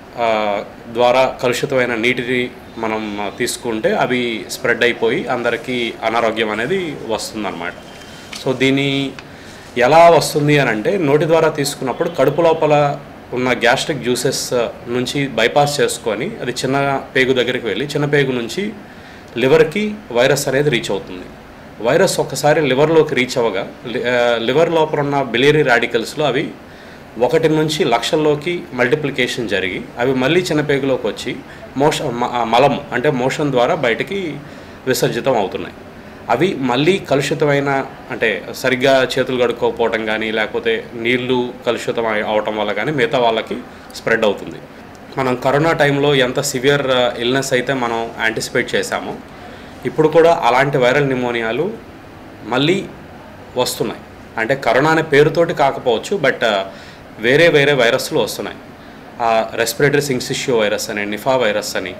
Speaker 15: ద్వారా కలుషితమైన నీటిని మనం తీసుకుంటే అవి స్ప్రెడ్ అయిపోయి అందరికీ అనారోగ్యం అనేది వస్తుందన్నమాట. సో దీని ఎలా వస్తుంది అని అంటే నోటి ద్వారా తీసుకున్నప్పుడు కడుపు లోపల ఉన్న గ్యాస్ట్రిక్ జ్యూసెస్ నుంచి బైపాస్ చేసుకొని అది చిన్న పేగు దగ్గరికి వెళ్ళి చిన్న పేగు నుంచి లివర్కి వైరస్ అనేది రీచ్ అవుతుంది. వైరస్ ఒక్కసారి లివర్లోకి రీచ్ అవ్వగా లివర్ లోపల ఉన్న బిలియరీ రాడికల్స్లో అవి ఒకటి నుంచి లక్షల్లోకి మల్టిప్లికేషన్ జరిగి అవి మళ్ళీ చిన్న పేగులోకి వచ్చి మోషన్ మలం అంటే మోషన్ ద్వారా బయటికి విసర్జితం అవుతున్నాయి. అవి మళ్ళీ కలుషితమైన అంటే సరిగ్గా చేతులు కడుక్కోకపోవటం కానీ లేకపోతే నీళ్లు కలుషితం అవటం వల్ల కానీ మిగతా వాళ్ళకి స్ప్రెడ్ అవుతుంది. మనం కరోనా టైంలో ఎంత సివియర్ ఇల్నెస్ అయితే మనం యాంటిసిపేట్ చేశామో ఇప్పుడు కూడా అలాంటి వైరల్ న్యూమోనియాలు మళ్ళీ వస్తున్నాయి. అంటే కరోనా అనే పేరుతోటి కాకపోవచ్చు, బట్ వేరే వేరే వైరస్లు వస్తున్నాయి. రెస్పిరేటరీ సిన్సిషియో వైరస్ అని, నిఫా వైరస్ అని,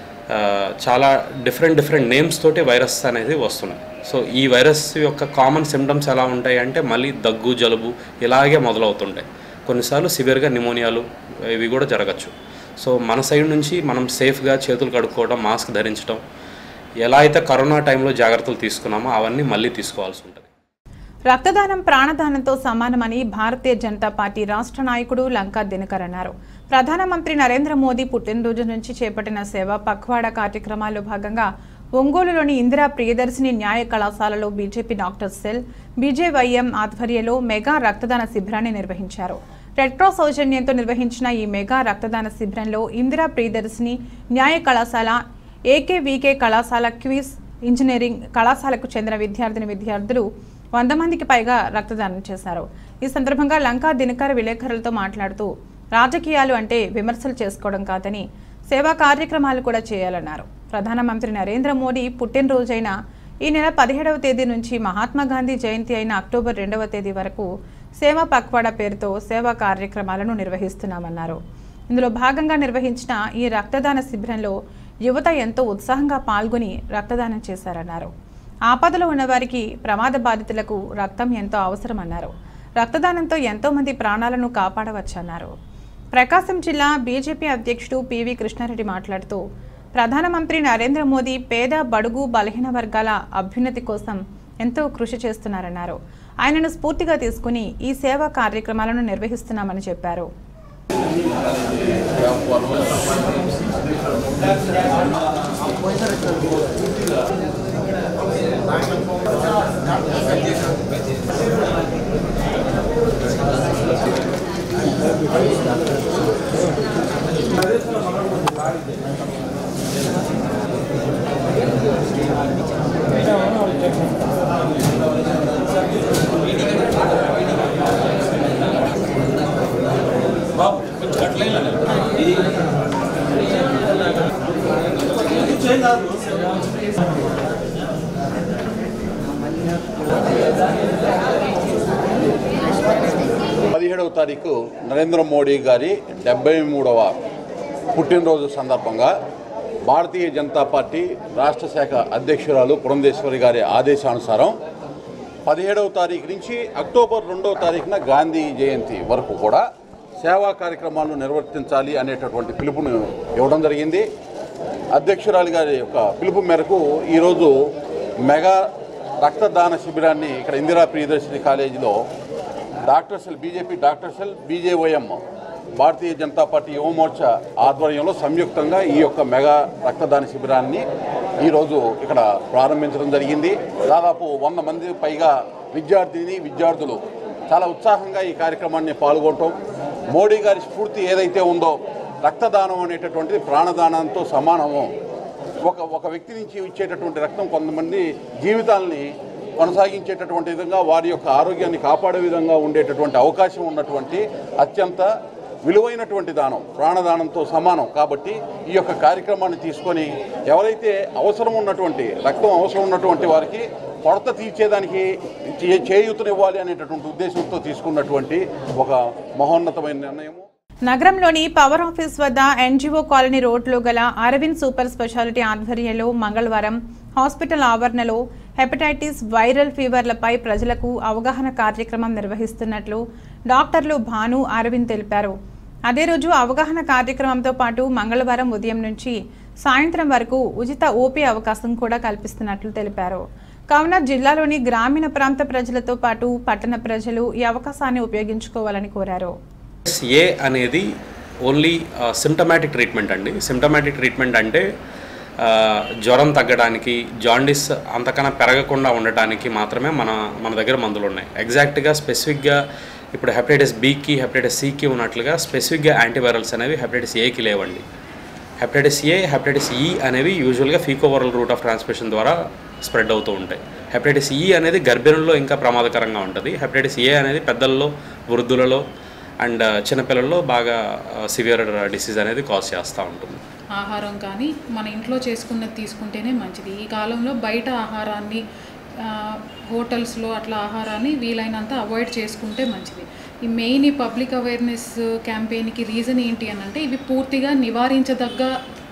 Speaker 15: చాలా డిఫరెంట్ డిఫరెంట్ నేమ్స్ తోటి వైరస్ అనేది వస్తున్నాయి. సో ఈ వైరస్ యొక్క కామన్ సిమ్టమ్స్ ఎలా ఉంటాయి అంటే మళ్ళీ దగ్గు, జలుబు ఇలాగే మొదలవుతుంటాయి. కొన్నిసార్లు సివియర్గా న్యూమోనియాలు ఇవి కూడా జరగచ్చు. సో మన సైడ్ నుంచి మనం సేఫ్గా చేతులు కడుక్కోవడం, మాస్క్ ధరించడం, ఎలా అయితే కరోనా టైంలో జాగ్రత్తలు తీసుకున్నామో అవన్నీ మళ్ళీ తీసుకోవాల్సి ఉంటుంది.
Speaker 1: రక్తదానం ప్రాణదానంతో సమానమని భారతీయ జనతా పార్టీ రాష్ట్ర నాయకుడు లంకా దినకర్ అన్నారు. ప్రధానమంత్రి నరేంద్ర మోదీ పుట్టినరోజు నుంచి చేపట్టిన సేవా పఖ్వాడా కార్యక్రమాల్లో భాగంగా ఒంగోలులోని ఇందిరా ప్రియదర్శిని న్యాయ కళాశాలలో బీజేపీ డాక్టర్ సెల్, బీజేవైఎం ఆధ్వర్యంలో మెగా రక్తదాన శిబిరాన్ని నిర్వహించారు. రెడ్ క్రాస్ సౌజన్యంతో నిర్వహించిన ఈ మెగా రక్తదాన శిబిరంలో ఇందిరా ప్రియదర్శిని న్యాయ కళాశాల, ఏకేవీకే కళాశాల, క్విజ్ ఇంజనీరింగ్ కళాశాలకు చెందిన విద్యార్థిని విద్యార్థులు వంద మందికి పైగా రక్తదానం చేశారు. ఈ సందర్భంగా లంకా దినకర్ విలేకరులతో మాట్లాడుతూ రాజకీయాలు అంటే విమర్శలు చేసుకోవడం కాదని సేవా కార్యక్రమాలు కూడా చేయాలన్నారు. ప్రధానమంత్రి నరేంద్ర మోడీ పుట్టినరోజైన ఈ నెల పదిహేడవ తేదీ నుంచి మహాత్మా గాంధీ జయంతి అయిన అక్టోబర్ రెండవ తేదీ వరకు సేవా పఖ్వాడా పేరుతో సేవా కార్యక్రమాలను నిర్వహిస్తున్నామన్నారు. ఇందులో భాగంగా నిర్వహించిన ఈ రక్తదాన శిబిరంలో యువత ఎంతో ఉత్సాహంగా పాల్గొని రక్తదానం చేశారన్నారు. ఆపదలో ఉన్నవారికి, ప్రమాద బాధితులకు రక్తం ఎంతో అవసరమన్నారు. రక్తదానంతో ఎంతో మంది ప్రాణాలను కాపాడవచ్చన్నారు. ప్రకాశం జిల్లా బీజేపీ అధ్యక్షుడు పివి కృష్ణారెడ్డి మాట్లాడుతూ ప్రధానమంత్రి నరేంద్ర మోదీ పేద, బడుగు, బలహీన వర్గాల అభ్యున్నతి కోసం ఎంతో కృషి చేస్తున్నారన్నారు. ఆయనను స్ఫూర్తిగా తీసుకుని ఈ సేవా కార్యక్రమాలను నిర్వహిస్తున్నామని చెప్పారు.
Speaker 16: పదిహేడవ తారీఖు నరేంద్ర మోడీ గారి డెబ్బై మూడవ పుట్టినరోజు సందర్భంగా భారతీయ జనతా పార్టీ రాష్ట్ర శాఖ అధ్యక్షురాలు పురంధేశ్వరి గారి ఆదేశానుసారం పదిహేడవ తారీఖు నుంచి అక్టోబర్ రెండవ తారీఖున గాంధీ జయంతి వరకు కూడా సేవా కార్యక్రమాలను నిర్వర్తించాలి అనేటటువంటి పిలుపును ఇవ్వడం జరిగింది. అధ్యక్షురాలు గారి యొక్క పిలుపు మేరకు ఈరోజు మెగా రక్తదాన శిబిరాన్ని ఇక్కడ ఇందిరా ప్రియదర్శిని కాలేజీలో doctor cell, BJP doctor cell, BJYM Bharatiya Janata Party Yuvamorcha ఆధ్వర్యంలో సంయుక్తంగా ఈ యొక్క మెగా రక్తదాన శిబిరాన్ని ఈరోజు ఇక్కడ ప్రారంభించడం జరిగింది. దాదాపు వంద మంది పైగా విద్యార్థిని విద్యార్థులు చాలా ఉత్సాహంగా ఈ కార్యక్రమాన్ని పాల్గొనటం, మోడీ గారి స్ఫూర్తి ఏదైతే ఉందో రక్తదానం అనేటటువంటిది ప్రాణదానంతో సమానము. ఒక ఒక వ్యక్తి నుంచి ఇచ్చేటటువంటి రక్తం కొంతమంది జీవితాలని కొనసాగించేటటువంటి విధంగా, వారి యొక్క ఆరోగ్యాన్ని కాపాడే విధంగా ఉండేటటువంటి అవకాశం ఉన్నటువంటి అత్యంత విలువైనటువంటి దానం, ప్రాణదానంతో సమానం. కాబట్టి ఈ యొక్క కార్యక్రమాన్ని తీసుకొని ఎవరైతే అవసరం ఉన్నటువంటి రక్తం అవసరం ఉన్నటువంటి వారికి కొరత తీర్చేదానికి చేయూతనివ్వాలి అనేటటువంటి ఉద్దేశంతో తీసుకున్నటువంటి ఒక మహోన్నతమైన నిర్ణయం.
Speaker 1: నగరంలోని పవర్ ఆఫీస్ వద్ద ఎన్జీఓ కాలనీ రోడ్లో గల అరవింద్ సూపర్ స్పెషాలిటీ ఆధ్వర్యంలో మంగళవారం హాస్పిటల్ ఆవరణలో హెపటైటిస్ వైరల్ ఫీవర్లపై ప్రజలకు అవగాహన కార్యక్రమం నిర్వహిస్తున్నట్లు డాక్టర్లు భాను అరవింద్ తెలిపారు. అదే రోజు అవగాహన కార్యక్రమంతో పాటు మంగళవారం ఉదయం నుంచి సాయంత్రం వరకు ఉచిత ఓపీ అవకాశం కూడా కల్పిస్తున్నట్లు తెలిపారు. కావున జిల్లాలోని గ్రామీణ ప్రాంత ప్రజలతో పాటు పట్టణ ప్రజలు ఈ అవకాశాన్ని ఉపయోగించుకోవాలని కోరారు.
Speaker 15: ఏ అనేది ఓన్లీ సిమ్టమాటిక్ ట్రీట్మెంట్ అండి. సిమ్టమాటిక్ ట్రీట్మెంట్ అంటే జ్వరం తగ్గడానికి, జాండిస్ అంతకన్నా పెరగకుండా ఉండటానికి మాత్రమే మన మన దగ్గర మందులు ఉన్నాయి. ఎగ్జాక్ట్గా స్పెసిఫిక్గా ఇప్పుడు హెపటైటిస్ బికి హెపటైటిస్ సికి ఉన్నట్లుగా స్పెసిఫిక్గా యాంటీవైరల్స్ అనేవి హెపటైటిస్ ఏకి లేవండి. హెపటైటిస్ ఏ, హెపటైటిస్ ఈ అనేవి యూజువల్గా ఫీకోవరల్ రూట్ ఆఫ్ ట్రాన్స్మిషన్ ద్వారా స్ప్రెడ్ అవుతూ ఉంటాయి. హెపటైటిస్ ఈ అనేది గర్భిణుల్లో ఇంకా ప్రమాదకరంగా ఉంటుంది. హెపటైటిస్ ఏ అనేది పెద్దల్లో, వృద్ధులలో అండ్ చిన్నపిల్లల్లో బాగా సివియర్ డిసీజ్ అనేది కాజ్ చేస్తూ ఉంటుంది.
Speaker 14: ఆహారం కానీ మన ఇంట్లో చేసుకున్నది తీసుకుంటేనే మంచిది. ఈ కాలంలో బయట ఆహారాన్ని, హోటల్స్లో అట్లా ఆహారాన్ని వీలైనంత అవాయిడ్ చేసుకుంటే మంచిది. ఈ మెయిన్ ఈ పబ్లిక్ అవేర్నెస్ క్యాంపెయిన్కి రీజన్ ఏంటి అని అంటే ఇవి పూర్తిగా నివారించదగ్గ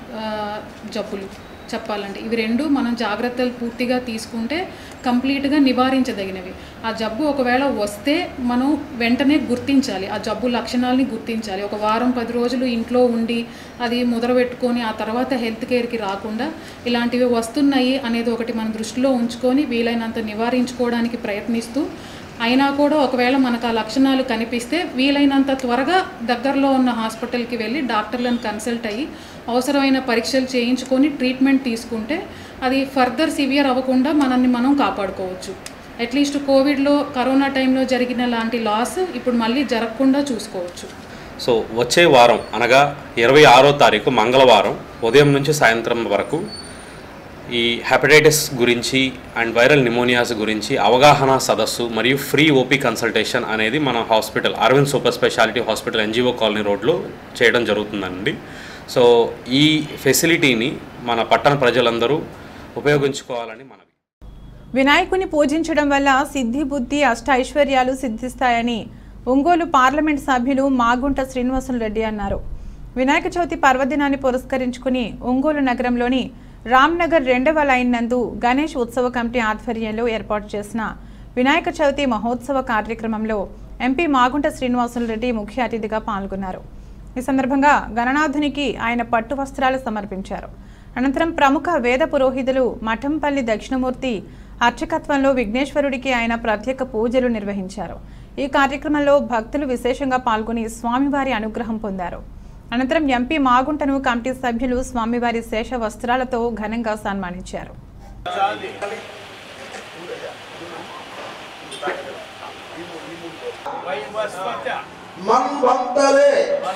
Speaker 14: జబ్బులు చెప్పాలంటే ఇవి రెండు మనం జాగ్రత్తలు పూర్తిగా తీసుకుంటే కంప్లీట్గా నివారించదగినవి. ఆ జబ్బు ఒకవేళ వస్తే మనం వెంటనే గుర్తించాలి, ఆ జబ్బు లక్షణాలని గుర్తించాలి. ఒక వారం పది రోజులు ఇంట్లో ఉండి అది ముద్రపెట్టుకొని ఆ తర్వాత హెల్త్ కేర్కి రాకుండా ఇలాంటివి వస్తున్నాయి అనేది ఒకటి మన దృష్టిలో ఉంచుకొని వీలైనంత నివారించుకోవడానికి ప్రయత్నిస్తూ, అయినా కూడా ఒకవేళ మనకు ఆ లక్షణాలు కనిపిస్తే వీలైనంత త్వరగా దగ్గరలో ఉన్న హాస్పిటల్కి వెళ్ళి డాక్టర్లను కన్సల్ట్ అయ్యి అవసరమైన పరీక్షలు చేయించుకొని ట్రీట్మెంట్ తీసుకుంటే అది ఫర్దర్ సివియర్ అవ్వకుండా మనల్ని మనం కాపాడుకోవచ్చు. అట్లీస్ట్ కోవిడ్లో, కరోనా టైంలో జరిగిన లాంటి లాస్ ఇప్పుడు మళ్ళీ జరగకుండా చూసుకోవచ్చు.
Speaker 15: సో వచ్చే వారం అనగా ఇరవై ఆరో తారీఖు మంగళవారం ఉదయం నుంచి సాయంత్రం వరకు ఈ హెపటైటిస్ గురించి అండ్ వైరల్ నిమోనియాస్ గురించి అవగాహన సదస్సు మరియు ఫ్రీ ఓపీ కన్సల్టేషన్ అనేది మన hospital Aravind super speciality hospital NGO colony రోడ్లో చేయడం జరుగుతుందండి. సో ఈ ఫెసిలిటీని మన పట్టణ ప్రజలందరూ ఉపయోగించుకోవాలని మనవి.
Speaker 1: వినాయకుని పూజించడం వల్ల సిద్ధి, బుద్ధి, అష్ట ఐశ్వర్యాలు సిద్ధిస్తాయని ఒంగోలు పార్లమెంట్ సభ్యులు మాగుంట శ్రీనివాసులు రెడ్డి అన్నారు. వినాయక చవితి పర్వదినాన్ని పురస్కరించుకుని ఒంగోలు నగరంలోని రామ్నగర్ రెండవ లైన్ నందు గణేష్ ఉత్సవ కమిటీ ఆధ్వర్యంలో ఏర్పాటు చేసిన వినాయక చవితి మహోత్సవ కార్యక్రమంలో ఎంపీ మాగుంట శ్రీనివాసులు రెడ్డి ముఖ్య అతిథిగా పాల్గొన్నారు. ఈ సందర్భంగా గణనాథునికి ఆయన పట్టు వస్త్రాలు సమర్పించారు. అనంతరం ప్రముఖ వేద పురోహితులు మఠంపల్లి దక్షిణమూర్తి అర్చకత్వంలో విఘ్నేశ్వరుడికి ఆయన ప్రత్యేక పూజలు నిర్వహించారు. ఈ కార్యక్రమంలో భక్తులు విశేషంగా పాల్గొని స్వామివారి అనుగ్రహం పొందారు. అనంతరం ఎంపీ మాగుంటను కమిటీ సభ్యులు స్వామివారి శేష వస్త్రాలతో ఘనంగా సన్మానించారు.
Speaker 17: మన్వంతరే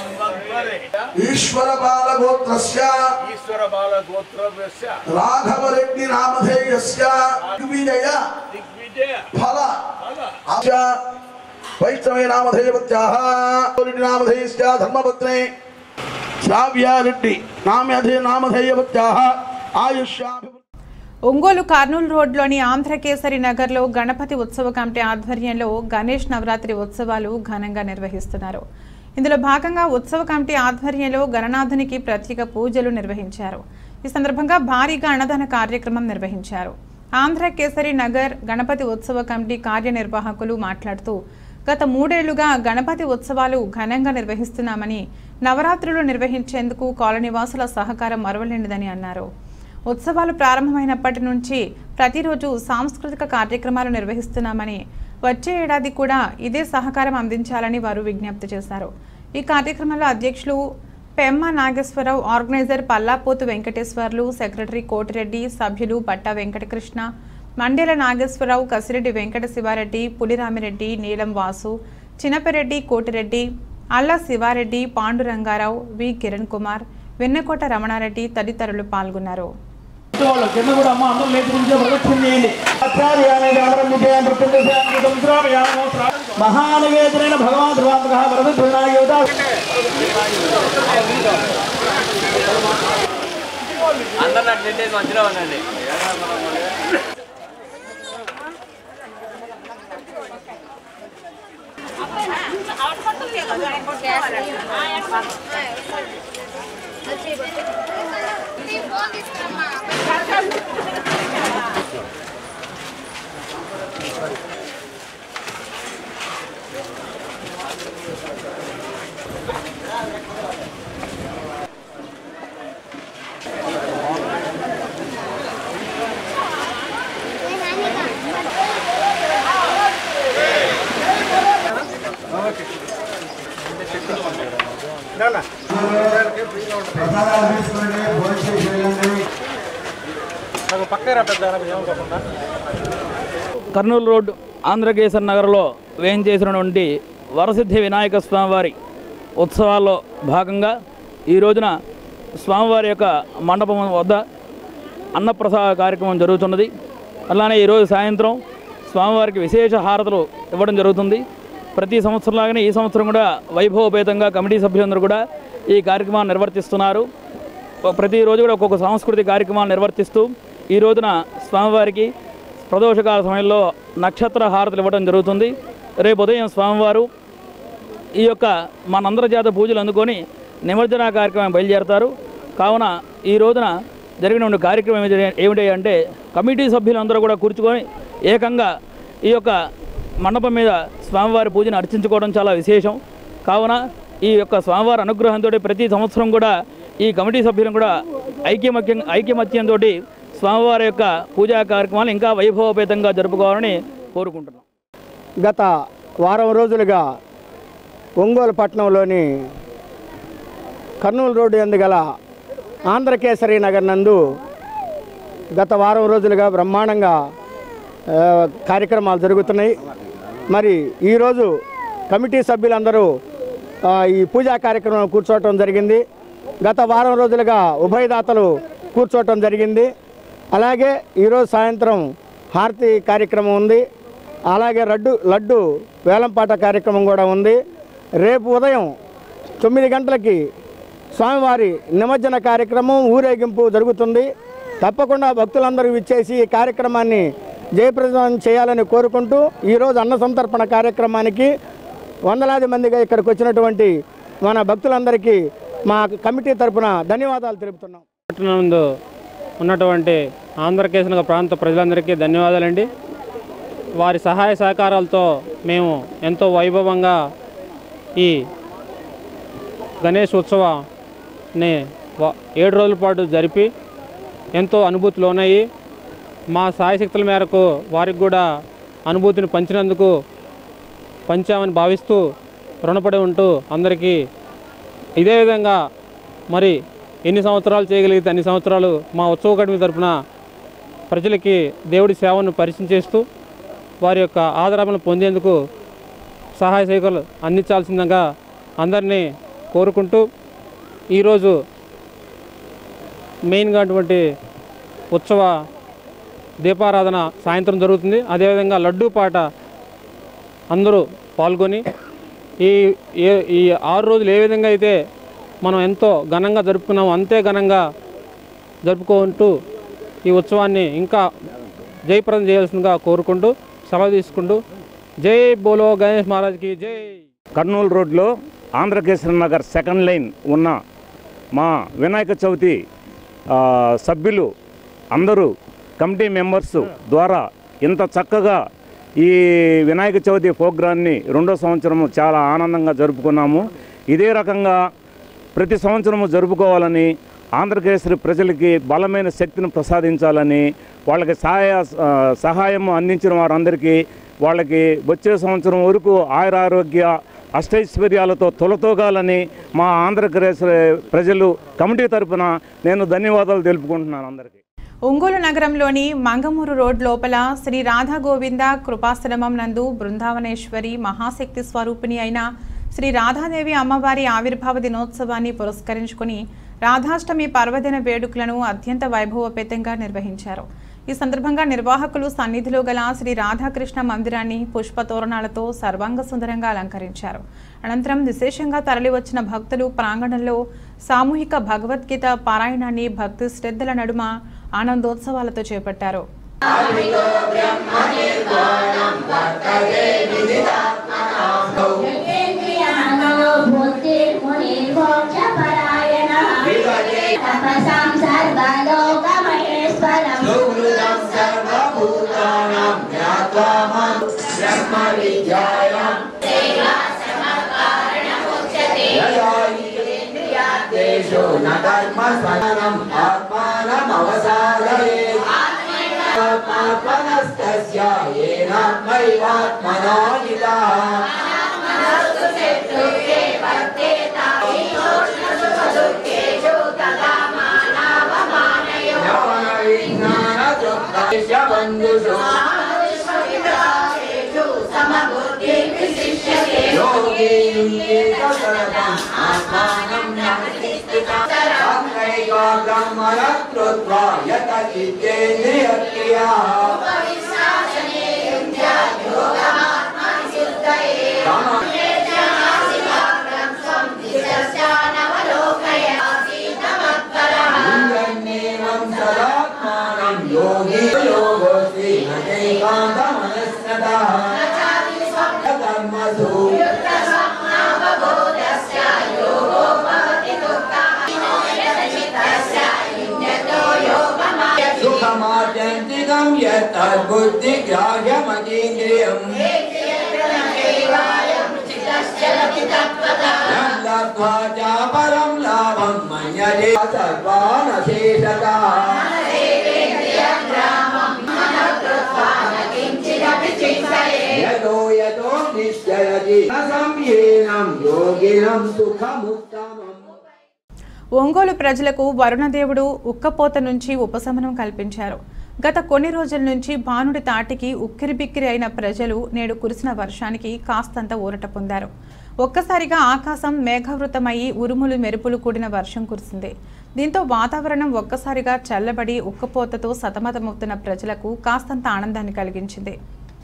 Speaker 17: ఈశ్వర బాల గోత్రస్య
Speaker 13: ఈశ్వర బాల గోత్రస్య
Speaker 17: రాఘవ రెడ్డి నామధేయస్య దిగ్విజయ
Speaker 13: దిగ్విజయ
Speaker 17: ఫల ఆశ వైష్ణవే నామధేయవత్యాః రెడ్డి నామధేయస్య ధర్మపత్నే శ్రావ్యారెడ్డి నామధేయ నామధేయవత్యాః ఆయుష్యా.
Speaker 1: ఒంగోలు కర్నూలు రోడ్లోని ఆంధ్రకేసరి నగర్లో గణపతి ఉత్సవ కమిటీ ఆధ్వర్యంలో గణేష్ నవరాత్రి ఉత్సవాలు ఘనంగా నిర్వహిస్తున్నారు. ఇందులో భాగంగా ఉత్సవ కమిటీ ఆధ్వర్యంలో గణనాథునికి ప్రత్యేక పూజలు నిర్వహించారు. ఈ సందర్భంగా భారీగా అన్నదాన కార్యక్రమం నిర్వహించారు. ఆంధ్రకేసరి నగర్ గణపతి ఉత్సవ కమిటీ కార్యనిర్వాహకులు మాట్లాడుతూ గత మూడేళ్లుగా గణపతి ఉత్సవాలు ఘనంగా నిర్వహిస్తున్నామని, నవరాత్రులు నిర్వహించేందుకు కాలనీవాసుల సహకారం మరువలేనిదని అన్నారు. ఉత్సవాలు ప్రారంభమైనప్పటి నుంచి ప్రతిరోజు సాంస్కృతిక కార్యక్రమాలు నిర్వహిస్తున్నామని, వచ్చే ఏడాది కూడా ఇదే సహకారం అందించాలని వారు విజ్ఞప్తి చేశారు. ఈ కార్యక్రమంలో అధ్యక్షులు పెమ్మ నాగేశ్వరరావు, ఆర్గనైజర్ పల్లాపోతు వెంకటేశ్వర్లు, సెక్రటరీ కోటిరెడ్డి, సభ్యులు పట్టా వెంకటకృష్ణ, మండేల నాగేశ్వరరావు, కసిరెడ్డి వెంకట శివారెడ్డి, పులిరామిరెడ్డి, నీలం వాసు, చిన్నపెరెడ్డి, కోటిరెడ్డి, అల్లా శివారెడ్డి, పాండురంగారావు, వి కిరణ్ కుమార్, వెన్నకోట రమణారెడ్డి తదితరులు పాల్గొన్నారు.
Speaker 3: మహానివేదన భగవాన్
Speaker 18: అందరు నాకు టెన్ డేస్ మధ్యలో ఉండండి.
Speaker 19: కర్నూలు రోడ్ ఆంధ్రకేసర్ నగర్లో వేయించేసినటువంటి వరసిద్ధి వినాయక స్వామివారి ఉత్సవాల్లో భాగంగా ఈ రోజున స్వామివారి యొక్క మండపం వద్ద అన్నప్రసాద కార్యక్రమం జరుగుతున్నది. అలానే ఈరోజు సాయంత్రం స్వామివారికి విశేష హారతులు ఇవ్వడం జరుగుతుంది. ప్రతి సంవత్సరంలాగానే ఈ సంవత్సరం కూడా వైభవపేతంగా కమిటీ సభ్యులందరూ కూడా ఈ కార్యక్రమాన్ని నిర్వర్తిస్తున్నారు. ప్రతిరోజు కూడా ఒక్కొక్క సాంస్కృతిక కార్యక్రమాలు నిర్వర్తిస్తూ ఈ రోజున స్వామివారికి ప్రదోషకాల సమయంలో నక్షత్ర హారతులు ఇవ్వడం జరుగుతుంది. రేపు ఉదయం స్వామివారు ఈ యొక్క మనందరి చేత పూజలు అందుకొని నిమజ్జన కార్యక్రమం బయలుదేరతారు. కావున ఈ రోజున జరిగిన కార్యక్రమం ఏమిటి అంటే కమిటీ సభ్యులందరూ కూడా కూర్చుకొని ఏకంగా ఈ యొక్క మండపం మీద స్వామివారి పూజను అర్చించుకోవడం చాలా విశేషం. కావున ఈ యొక్క స్వామివారి అనుగ్రహంతో ప్రతి సంవత్సరం కూడా ఈ కమిటీ సభ్యులను కూడా ఐక్యమత్యం ఐక్యమత్యంతో స్వామివారి యొక్క పూజా కార్యక్రమాలు ఇంకా వైభవపేతంగా జరుపుకోవాలని కోరుకుంటున్నాం.
Speaker 20: గత వారం రోజులుగా ఒంగోలు పట్టణంలోని కర్నూలు రోడ్డు యందు గల ఆంధ్రకేసరి నగర్ నందు గత వారం రోజులుగా బ్రహ్మాండంగా కార్యక్రమాలు జరుగుతున్నాయి. మరి ఈరోజు కమిటీ సభ్యులందరూ ఈ పూజా కార్యక్రమం కూర్చోవటం జరిగింది. గత వారం రోజులుగా ఉభయదాతలు కూర్చోవటం జరిగింది. అలాగే ఈరోజు సాయంత్రం హారతి కార్యక్రమం ఉంది. అలాగే లడ్డు లడ్డు వేలంపాట కార్యక్రమం కూడా ఉంది. రేపు ఉదయం తొమ్మిది గంటలకి స్వామివారి నిమజ్జన కార్యక్రమం ఊరేగింపు జరుగుతుంది. తప్పకుండా భక్తులందరూ విచ్చేసి ఈ కార్యక్రమాన్ని జయప్రదం చేయాలని కోరుకుంటూ ఈరోజు అన్న సంతర్పణ కార్యక్రమానికి వందలాది మందిగా ఇక్కడికి వచ్చినటువంటి మన భక్తులందరికీ మా కమిటీ తరఫున ధన్యవాదాలు తెలుపుతున్నాం.
Speaker 21: పట్టణంలో ఉన్నటువంటి ఆంధ్రకేసర్ ప్రాంత ప్రజలందరికీ ధన్యవాదాలండి. వారి సహాయ సహకారాలతో మేము ఎంతో వైభవంగా ఈ గణేష్ ఉత్సవాన్ని ఏడు రోజుల పాటు జరిపి ఎంతో అనుభూతులు ఉన్నాయి. మా సాయశక్తుల మేరకు వారికి కూడా అనుభూతిని పంచినందుకు పంచామని భావిస్తూ రుణపడి ఉంటూ అందరికీ ఇదే విధంగా మరి ఎన్ని సంవత్సరాలు చేయగలిగితే అన్ని సంవత్సరాలు మా ఉత్సవ కమిటీ తరఫున ప్రజలకి దేవుడి సేవను పరిచయం చేస్తూ వారి యొక్క ఆదరణను పొందేందుకు సహాయ సహకారాలు అందించాల్సిందిగా అందరినీ కోరుకుంటూ ఈరోజు మెయిన్గా అటువంటి ఉత్సవ దీపారాధన సాయంత్రం జరుగుతుంది. అదేవిధంగా లడ్డూ పాట అందరూ పాల్గొని ఈ ఈ ఆరు రోజులు ఏ విధంగా అయితే మనం ఎంతో ఘనంగా జరుపుకున్నామో అంతే ఘనంగా జరుపుకుంటూ ఈ ఉత్సవాన్ని ఇంకా జయప్రదం చేయాల్సిందిగా కోరుకుంటూ సెలవు తీసుకుంటూ జై బోలో గణేష్ మహారాజ్కి జై.
Speaker 22: కర్నూలు రోడ్లో ఆంధ్రకేసర్ నగర్ సెకండ్ లైన్ ఉన్న మా వినాయక చవితి సభ్యులు అందరూ కమిటీ మెంబర్స్ ద్వారా ఇంత చక్కగా ఈ వినాయక చవితి ప్రోగ్రాన్ని రెండో సంవత్సరము చాలా ఆనందంగా జరుపుకున్నాము. ఇదే రకంగా ప్రతి సంవత్సరము జరుపుకోవాలని ఆంధ్రకేసరి ప్రజలకి బలమైన శక్తిని ప్రసాదించాలని వాళ్ళకి సహాయ సహాయం అందించిన వారందరికీ వాళ్ళకి వచ్చే సంవత్సరం వరకు ఆయురారోగ్య అష్టైశ్వర్యాలతో తొలతోగాలని మా ఆంధ్రకేసరి ప్రజలు కమిటీ తరఫున నేను ధన్యవాదాలు తెలుపుకుంటున్నాను అందరికీ.
Speaker 1: ఒంగోలు నగరంలోని మంగమూరు రోడ్ లోపల శ్రీ రాధా గోవింద కృపాశ్రమం నందు బృందావనేశ్వరి మహాశక్తి స్వరూపిణి అయిన శ్రీ రాధాదేవి అమ్మవారి ఆవిర్భావ దినోత్సవాన్ని పురస్కరించుకుని రాధాష్టమి పర్వదిన వేడుకలను అత్యంత వైభవపేతంగా నిర్వహించారు. ఈ సందర్భంగా నిర్వాహకులు సన్నిధిలో గల శ్రీ రాధాకృష్ణ మందిరాన్ని పుష్పతోరణాలతో సర్వాంగ సుందరంగా అలంకరించారు. అనంతరం విశేషంగా తరలివచ్చిన భక్తులు ప్రాంగణంలో సామూహిక భగవద్గీత పారాయణాన్ని భక్తి శ్రద్ధల నడుమ ఆనందోత్సవాలతో చేపట్టారు. ఒంగోలు ప్రజలకు వరుణదేవుడు ఉక్కపోత నుంచి ఉపశమనం కల్పించారు. గత కొన్ని రోజుల నుంచి భానుడి తాటికి ఉక్కిరిబిక్కిరి అయిన ప్రజలు నేడు కురిసిన వర్షానికి కాస్తంత ఊరట పొందారు. ఒక్కసారిగా ఆకాశం మేఘావృతమయ్యి ఉరుములు మెరుపులు కూడిన వర్షం కురిసింది. దీంతో వాతావరణం ఒక్కసారిగా చల్లబడి ఉక్కపోతతో సతమతమవుతున్న ప్రజలకు కాస్తంత ఆనందాన్ని కలిగించింది.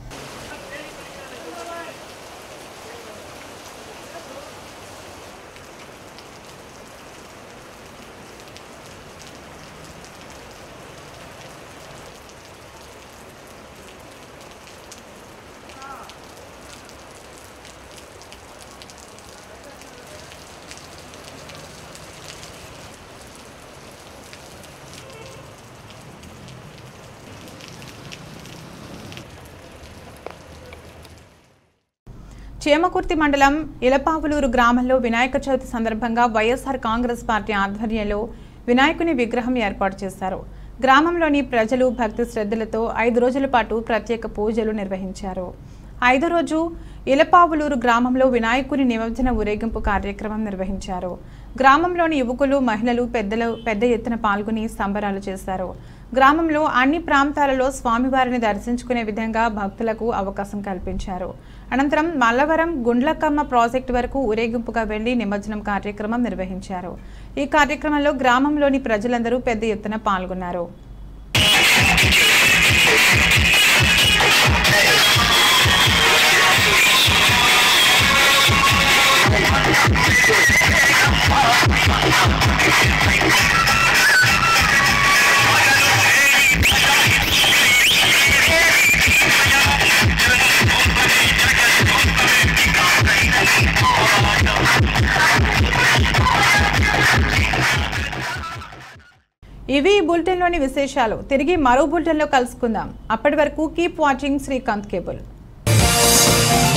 Speaker 1: చేమకుర్తి మండలం ఇలపావులూరు గ్రామంలో వినాయక చవితి సందర్భంగా వైఎస్ఆర్ కాంగ్రెస్ పార్టీ ఆధ్వర్యంలో వినాయకుని విగ్రహం ఏర్పాటు చేశారు. గ్రామంలోని ప్రజలు భక్తి శ్రద్ధలతో ఐదు రోజుల పాటు ప్రత్యేక పూజలు నిర్వహించారు. ఐదో రోజు ఇలపావులూరు గ్రామంలో వినాయకుని నిమజ్జన ఊరేగింపు కార్యక్రమం నిర్వహించారు. గ్రామంలోని యువకులు మహిళలు పెద్దలు పెద్ద ఎత్తున పాల్గొని సంబరాలు చేశారు. గ్రామంలో అన్ని ప్రాంతాలలో స్వామివారిని దర్శించుకునే విధంగా భక్తులకు అవకాశం కల్పించారు. అనంతరం మల్లవరం గుండ్లకమ్మ ప్రాజెక్టు వరకు ఊరేగింపుగా వెళ్లి నిమజ్జనం కార్యక్రమం నిర్వహించారు. ఈ కార్యక్రమంలో గ్రామంలోని ప్రజలందరూ పెద్ద ఎత్తున పాల్గొన్నారు. ఇవి బులెటిన్లోని విశేషాలు. తిరిగి మరో బులెటిన్లో కలుసుకుందాం. అప్పటి వరకు కీప్ వాచింగ్ శ్రీకాంత్ కేబుల్.